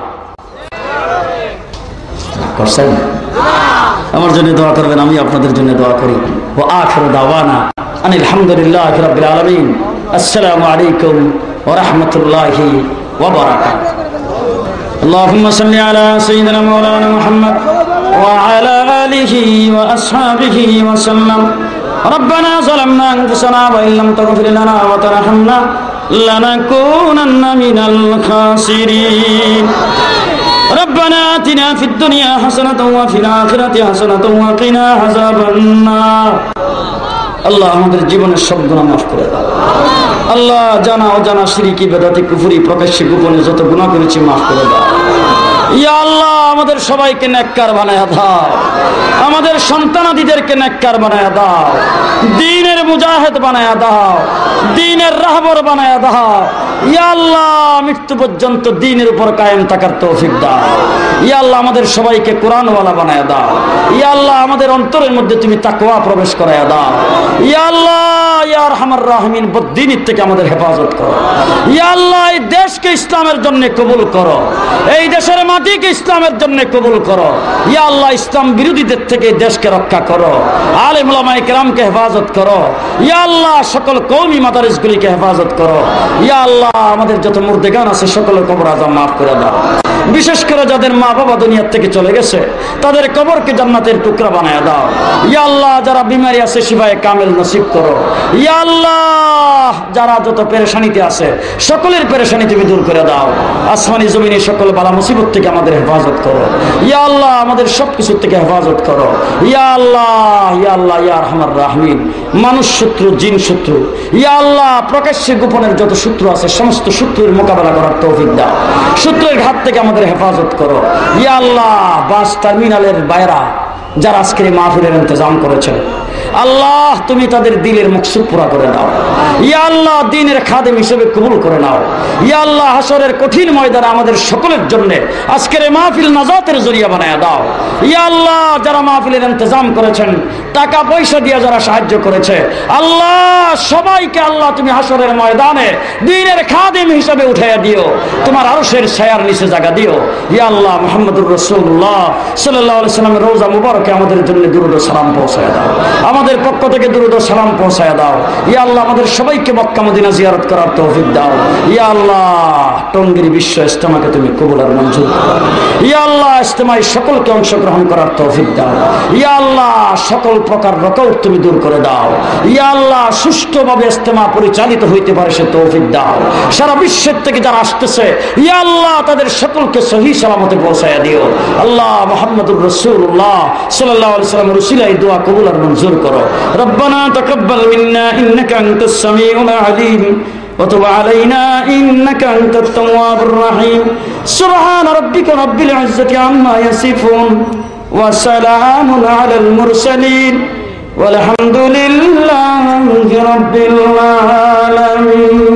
করছেন? আমার জন্য দোয়া করবেন, আমি আপনাদের জন্য দোয়া করি। ওয়া আখিরু দাওয়ানা আনিল হামদুলিল্লাহি রাব্বিল আলামিন। আসসালামু আলাইকুম ওয়া রাহমাতুল্লাহি ওয়া বারাকাতুহু। আল্লাহুম্মা সাল্লি আলা সাইয়্যিদিনা মাওলানা মুহাম্মদ ওয়া আলা আলিহি ওয়া আসহাবিহি ওয়া সাল্লাম। ربنا ظلمنا أنفسنا وإن لم تغفر لنا وترحمنا لنكونن من الخاسرين. ربنا آتنا في الدنيا حسنة وفي الآخرة حسنة وقنا عذاب النار. আল্লাহ আমাদের জীবনের সব গুনাহ মাফ করে দাও। আল্লাহ জানা অজানা শিরকি বেদাতি কুফরি প্রকাশ্যে গোপনে যত গুনাহ করেছি মাফ করে দাও। ইয়া আল্লাহ আমাদের সবাইকে নেককার বানায়া দাও, আমাদের সন্তানাদিদেরকে নেককার বানায়া দাও, দ্বীনের মুজাহিদ বানায়া দাও, দ্বীনের রাহবর বানায়া দাও। ইয়া আল্লাহ মৃত্যু পর্যন্ত দ্বীনের উপর কায়েম থাকার তৌফিক দাও। ইয়া আল্লাহ আমাদের সবাইকে কোরআনওয়ালা বানায়া দাও। ইয়া আল্লাহ আমাদের অন্তরের মধ্যে তুমি তাকওয়া প্রবেশ করায়া দাও। ইয়া আল্লাহ ইয়া আরহামার রাহিমিন বদ্দীনির থেকে আমাদের হেফাজত করো। ইয়া আল্লাহ এই দেশকে ইসলামের জন্য কবুল করো, এই দেশের মাটিকে ইসলামের জন্য কবুল করো। ইয়া আল্লাহ ইসলাম বিরোধীদের থেকে দেশকে রক্ষা করো, আলেম ওলামায়ে কেরামকে হেফাজত করো। ইয়া আল্লাহ সকল কওমি মাদারিসগুলিকে হেফাজত করো। ইয়া আল্লাহ আমাদের যত মুর্দেগান আছে সকলের কবর আযাব মাফ করে দাও। বিশেষ করে যাদের মা বাবা দুনিয়ার থেকে চলে গেছে তাদের কবরকে জান্নাতের টুকরা বানায় দাও। ইয়া আল্লাহ, যারা বিমারি আছে শিফায়ে কামেল নসিব করো। ইয়া আল্লাহ, যারা যত পেরেশানিতে আছে সকলের পেরেশানি তুমি দূর করে দাও। আসমানি জমিনে সকল বালা মুসিবত থেকে আমাদের হেফাজত করো। ইয়া আল্লাহ, আমাদের সবকিছু থেকে হেফাজত করো। ইয়া আল্লাহ, ইয়া আল্লাহ, ইয়া আরহামার রাহিমিন। মানুষ শত্রু, জিন শত্রু, ইয়া আল্লাহ, প্রকাশ্যে গোপনের যত শত্রু আছে সমস্ত শত্রুর মোকাবেলা করার তৌফিক দাও। শত্রুর ঘাত থেকে আমাদের হেফাজত করো। ইয়া আল্লাহ, বাস টার্মিনালের বাইরা যারা আজকের এই মাহফিলের ইন্তজাম করেছেন, আল্লাহ তুমি তাদের দিলের মকসুদ পুরা করে নাও। ইয়া আল্লাহ, দ্বীনের খাদেম হিসেবে কবুল করে নাও। ইয়া আল্লাহ, হাসরের কঠিন ময়দানে আমাদের সকলের জন্য আজকের এই মাহফিল নাজাতের জরিয়া বানায় দাও। ইয়া আল্লাহ, যারা মাহফিলের ইন্তজাম করেছেন, টাকা পয়সা দিয়ে যারা সাহায্য করেছে, আল্লাহ সবাইকে আল্লাহ তুমি হাসরের ময়দানে দ্বীনের খাদেম হিসেবে উঠাইয়া দিও, তোমার আরশের ছায়ার নিচে জায়গা দিও। ইয়া আল্লাহ, মুহাম্মদুর রাসূলুল্লাহ সাল্লাল্লাহু আলাইহি ওয়াসাল্লামের রওজা মুবারকে আমাদের জন্য দুরূদ ও সালাম পৌঁছায় দাও। আমাদের পক্ষ থেকে দুরূদ ও সালাম পৌঁছায় দাও। ইয়া আল্লাহ, আমাদের সবাইকে মক্কা মদিনা জিয়ারত করার তৌফিক দাও। ইয়া আল্লাহ, টঙ্গীর বিশ্ব ইজতেমাকে তুমি কবুল আর মঞ্জুর করো। ইয়া আল্লাহ, ইজতেমায় সকলকে অংশগ্রহণ করার তৌফিক দাও। ইয়া আল্লাহ, সকল প্রকার রকৌত তুমি দূর করে দাও। ইয়া আল্লাহ, সুষ্ঠুভাবে ইজতেমা পরিচালিত হইতে পারে সে তৌফিক দাও। সারা বিশ্বের থেকে যারা আসতেছে, ইয়া আল্লাহ তাদের সকলকে সহি সালামতে পৌঁছায়া দিও। আল্লাহ, মুহাম্মদুর রাসূলুল্লাহ সাল্লাল্লাহু আলাইহি ওয়াসাল্লাম রসিলায় দোয়া কবুল আর মঞ্জুর করো। রব্বানা তাকাব্বাল মিন্না ইন্নাকা আনতাস সামিউল আলিম ওয়া তুব আলাইনা ইন্নাকা আনতাত তাওয়াবুর রাহিম। সুবহানা রাব্বিকা রাব্বিল ইজ্জাতি আম্মা ইয়াসিফুন ওয়া সালামুন আলাল মুরসালিন ওয়ালহামদুলিল্লাহি রাব্বিল আলামিন।